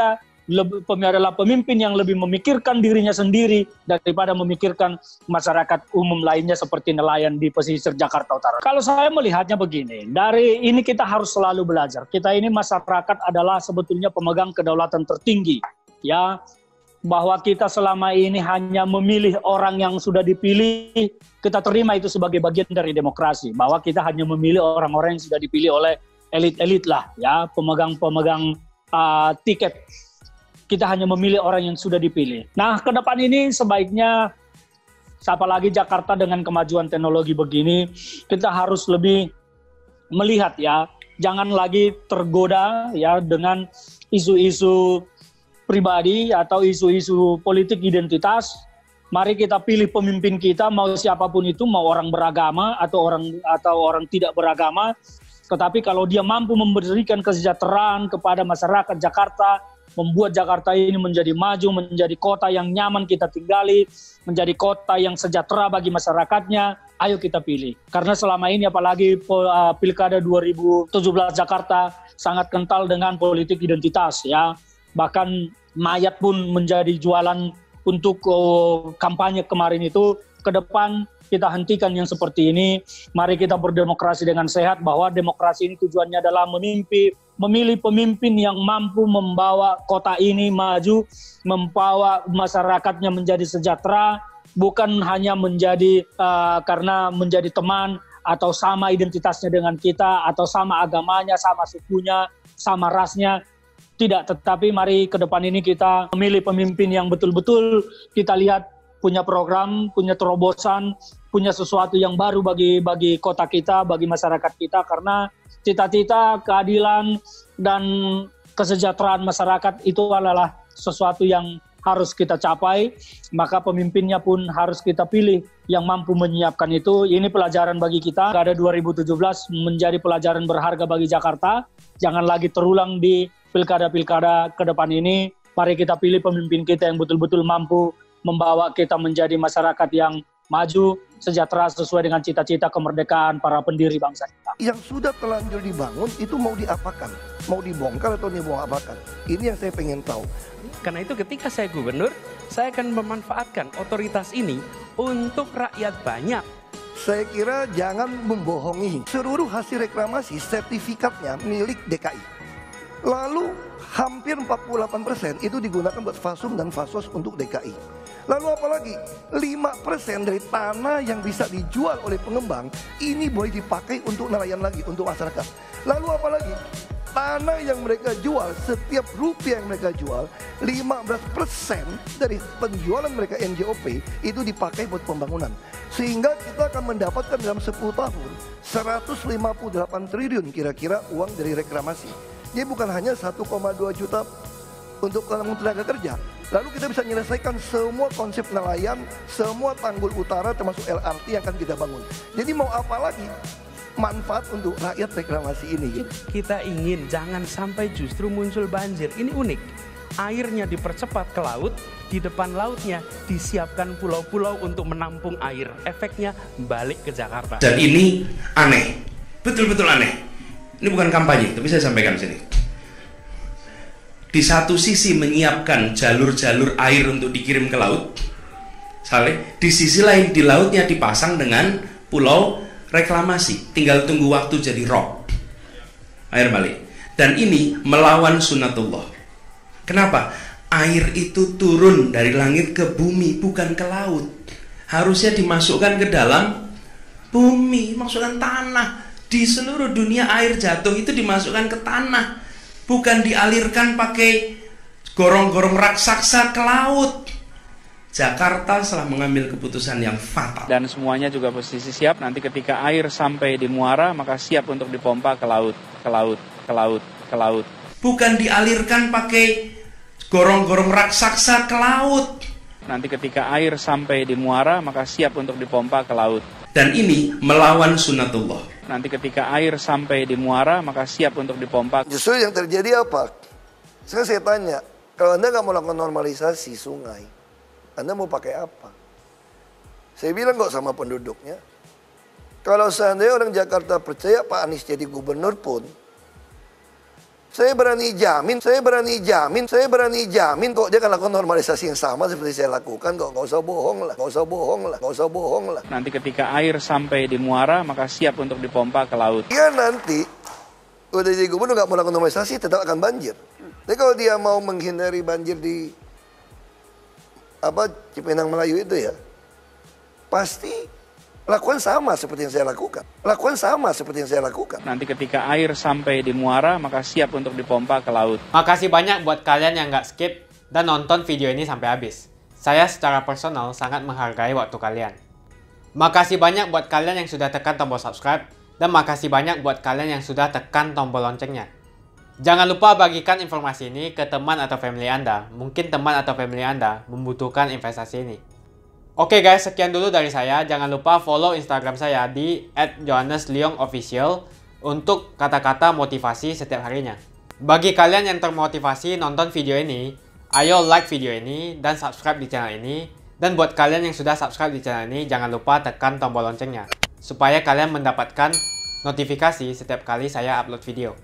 lebih, adalah pemimpin yang lebih memikirkan dirinya sendiri daripada memikirkan masyarakat umum lainnya seperti nelayan di pesisir Jakarta Utara. Kalau saya melihatnya begini, dari ini kita harus selalu belajar. Kita ini masyarakat adalah sebetulnya pemegang kedaulatan tertinggi, ya, bahwa kita selama ini hanya memilih orang yang sudah dipilih, kita terima itu sebagai bagian dari demokrasi, bahwa kita hanya memilih orang-orang yang sudah dipilih oleh elit-elit lah, ya, pemegang-pemegang uh, tiket. Kita hanya memilih orang yang sudah dipilih. Nah, ke depan ini sebaiknya, apalagi Jakarta dengan kemajuan teknologi begini, kita harus lebih melihat, ya, jangan lagi tergoda, ya, dengan isu-isu pribadi atau isu-isu politik identitas. Mari kita pilih pemimpin kita, mau siapapun itu, mau orang beragama atau orang atau orang tidak beragama. Tetapi kalau dia mampu memberikan kesejahteraan kepada masyarakat Jakarta, membuat Jakarta ini menjadi maju, menjadi kota yang nyaman kita tinggali, menjadi kota yang sejahtera bagi masyarakatnya, ayo kita pilih. Karena selama ini apalagi uh, Pilkada dua ribu tujuh belas Jakarta sangat kental dengan politik identitas, ya. Bahkan mayat pun menjadi jualan untuk uh, kampanye kemarin itu. Ke depan kita hentikan yang seperti ini. Mari kita berdemokrasi dengan sehat, bahwa demokrasi ini tujuannya adalah memimpi, memilih pemimpin yang mampu membawa kota ini maju, membawa masyarakatnya menjadi sejahtera, bukan hanya menjadi uh, karena menjadi teman atau sama identitasnya dengan kita, atau sama agamanya, sama sukunya, sama rasnya. Tidak, tetapi mari ke depan ini kita memilih pemimpin yang betul-betul kita lihat punya program, punya terobosan, punya sesuatu yang baru bagi bagi kota kita, bagi masyarakat kita, karena cita-cita, keadilan, dan kesejahteraan masyarakat itu adalah sesuatu yang harus kita capai, maka pemimpinnya pun harus kita pilih yang mampu menyiapkan itu. Ini pelajaran bagi kita. Pilkada dua ribu tujuh belas menjadi pelajaran berharga bagi Jakarta. Jangan lagi terulang di pilkada-pilkada ke depan ini. Mari kita pilih pemimpin kita yang betul-betul mampu membawa kita menjadi masyarakat yang maju, sejahtera sesuai dengan cita-cita kemerdekaan para pendiri bangsa kita. Yang sudah terlanjur dibangun itu mau diapakan? Mau dibongkar atau dibuang-apakan? Ini yang saya pengen tahu. Karena itu ketika saya gubernur, saya akan memanfaatkan otoritas ini untuk rakyat banyak. Saya kira jangan membohongi. Seluruh hasil reklamasi sertifikatnya milik D K I. Lalu hampir empat puluh delapan persen itu digunakan buat fasum dan fasos untuk D K I. Lalu apalagi lima persen dari tanah yang bisa dijual oleh pengembang ini boleh dipakai untuk nelayan lagi, untuk masyarakat. Lalu apalagi tanah yang mereka jual, setiap rupiah yang mereka jual, lima belas persen dari penjualan mereka N J O P itu dipakai buat pembangunan. Sehingga kita akan mendapatkan dalam sepuluh tahun seratus lima puluh delapan triliun kira-kira uang dari reklamasi. Jadi bukan hanya satu koma dua juta untuk tenaga kerja. Lalu kita bisa menyelesaikan semua konsep nelayan, semua tanggul utara termasuk L R T yang akan kita bangun. Jadi mau apa lagi manfaat untuk rakyat reklamasi ini? Gitu. Kita ingin jangan sampai justru muncul banjir. Ini unik. Airnya dipercepat ke laut, di depan lautnya disiapkan pulau-pulau untuk menampung air. Efeknya balik ke Jakarta. Dan ini aneh, betul-betul aneh. Ini bukan kampanye, tapi saya sampaikan di sini. Di satu sisi menyiapkan jalur-jalur air untuk dikirim ke laut, Saleh. Di sisi lain di lautnya dipasang dengan pulau reklamasi, tinggal tunggu waktu jadi rob, air balik. Dan ini melawan sunnatullah. Kenapa? Air itu turun dari langit ke bumi, bukan ke laut. Harusnya dimasukkan ke dalam bumi, masukkan tanah. Di seluruh dunia air jatuh itu dimasukkan ke tanah, bukan dialirkan pakai gorong-gorong raksasa ke laut. Jakarta telah mengambil keputusan yang fatal. Dan semuanya juga posisi siap, nanti ketika air sampai di muara, maka siap untuk dipompa ke laut, ke laut, ke laut, ke laut. Bukan dialirkan pakai gorong-gorong raksasa ke laut. Nanti ketika air sampai di muara, maka siap untuk dipompa ke laut. Dan ini melawan sunnatullah. Nanti ketika air sampai di muara, maka siap untuk dipompa. Justru yang terjadi apa? Sekarang saya tanya, kalau Anda nggak mau lakukan normalisasi sungai, Anda mau pakai apa? Saya bilang kok sama penduduknya, kalau seandainya orang Jakarta percaya Pak Anies jadi gubernur pun, Saya berani jamin, saya berani jamin, saya berani jamin kok dia akan lakukan normalisasi yang sama seperti saya lakukan kok. Nggak usah bohong lah, nggak usah bohong lah, nggak usah bohong lah. Nanti ketika air sampai di muara, maka siap untuk dipompa ke laut. Dia nanti, udah jadi gubernur nggak mau lakukan normalisasi, tetap akan banjir. Jadi kalau dia mau menghindari banjir di apa Cipinang Melayu itu ya, pasti lakukan sama seperti yang saya lakukan. Lakukan sama seperti yang saya lakukan. Nanti ketika air sampai di muara, maka siap untuk dipompa ke laut. Makasih banyak buat kalian yang nggak skip dan nonton video ini sampai habis. Saya secara personal sangat menghargai waktu kalian. Makasih banyak buat kalian yang sudah tekan tombol subscribe. Dan makasih banyak buat kalian yang sudah tekan tombol loncengnya. Jangan lupa bagikan informasi ini ke teman atau family Anda. Mungkin teman atau family Anda membutuhkan investasi ini. Oke guys, sekian dulu dari saya. Jangan lupa follow Instagram saya di et johannes leong official untuk kata-kata motivasi setiap harinya. Bagi kalian yang termotivasi nonton video ini, ayo like video ini dan subscribe di channel ini. Dan buat kalian yang sudah subscribe di channel ini, jangan lupa tekan tombol loncengnya supaya kalian mendapatkan notifikasi setiap kali saya upload video.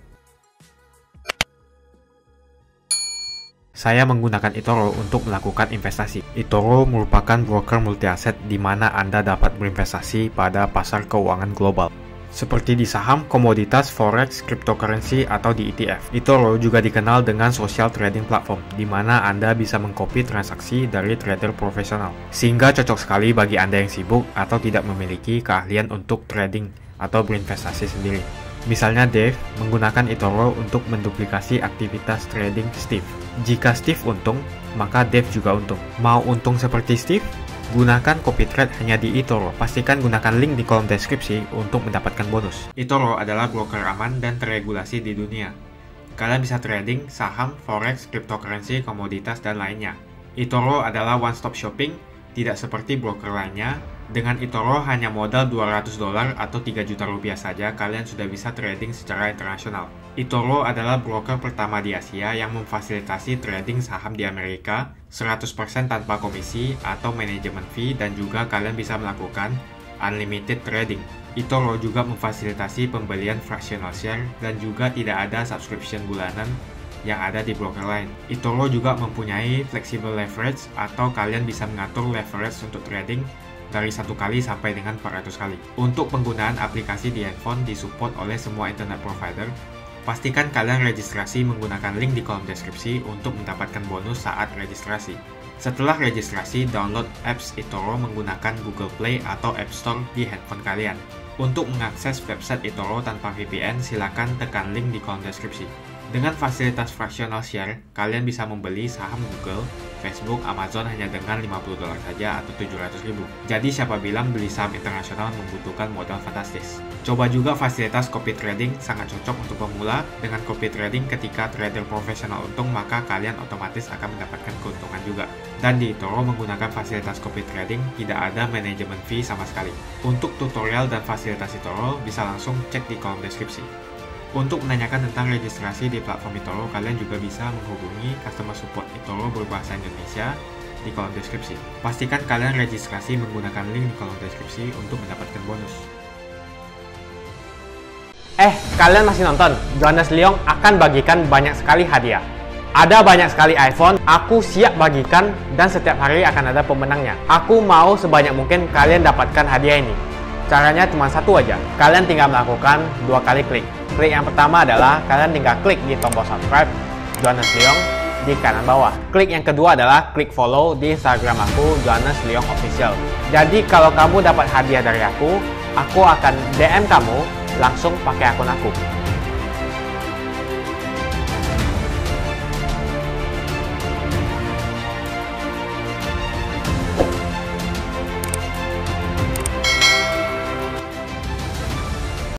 Saya menggunakan eToro untuk melakukan investasi. eToro merupakan broker multi aset di mana Anda dapat berinvestasi pada pasar keuangan global, seperti di saham, komoditas, forex, cryptocurrency, atau di E T F. eToro juga dikenal dengan social trading platform, di mana Anda bisa mengcopy transaksi dari trader profesional, sehingga cocok sekali bagi Anda yang sibuk atau tidak memiliki keahlian untuk trading atau berinvestasi sendiri. Misalnya Dave menggunakan eToro untuk menduplikasi aktivitas trading Steve. Jika Steve untung, maka Dave juga untung. Mau untung seperti Steve? Gunakan copy trade hanya di eToro. Pastikan gunakan link di kolom deskripsi untuk mendapatkan bonus. eToro adalah broker aman dan terregulasi di dunia. Kalian bisa trading saham, forex, cryptocurrency, komoditas, dan lainnya. eToro adalah one-stop shopping, tidak seperti broker lainnya. Dengan eToro hanya modal dua ratus dolar atau tiga juta rupiah saja, kalian sudah bisa trading secara internasional. eToro adalah broker pertama di Asia yang memfasilitasi trading saham di Amerika seratus persen tanpa komisi atau manajemen fee, dan juga kalian bisa melakukan unlimited trading. eToro juga memfasilitasi pembelian fractional share dan juga tidak ada subscription bulanan yang ada di broker lain. eToro juga mempunyai flexible leverage atau kalian bisa mengatur leverage untuk trading dari satu kali sampai dengan empat ratus kali. Untuk penggunaan aplikasi di handphone disupport oleh semua internet provider. Pastikan kalian registrasi menggunakan link di kolom deskripsi untuk mendapatkan bonus saat registrasi. Setelah registrasi, download apps eToro menggunakan Google Play atau App Store di handphone kalian. Untuk mengakses website eToro tanpa V P N, silakan tekan link di kolom deskripsi. Dengan fasilitas fractional share, kalian bisa membeli saham Google, Facebook, Amazon hanya dengan lima puluh dolar saja atau tujuh ratus ribu. Jadi siapa bilang beli saham internasional membutuhkan modal fantastis. Coba juga fasilitas copy trading, sangat cocok untuk pemula. Dengan copy trading ketika trader profesional untung, maka kalian otomatis akan mendapatkan keuntungan juga. Dan di eToro menggunakan fasilitas copy trading, tidak ada manajemen fee sama sekali. Untuk tutorial dan fasilitas eToro, bisa langsung cek di kolom deskripsi. Untuk menanyakan tentang registrasi di platform eToro, kalian juga bisa menghubungi customer support eToro berbahasa Indonesia di kolom deskripsi. Pastikan kalian registrasi menggunakan link di kolom deskripsi untuk mendapatkan bonus. Eh, kalian masih nonton? Johannes Leong akan bagikan banyak sekali hadiah. Ada banyak sekali iPhone, aku siap bagikan dan setiap hari akan ada pemenangnya. Aku mau sebanyak mungkin kalian dapatkan hadiah ini. Caranya cuma satu aja, kalian tinggal melakukan dua kali klik. Klik yang pertama adalah kalian tinggal klik di tombol subscribe Johannes Leong di kanan bawah. Klik yang kedua adalah klik follow di Instagram aku Johannes Leong Official. Jadi kalau kamu dapat hadiah dari aku, aku akan D M kamu langsung pakai akun aku.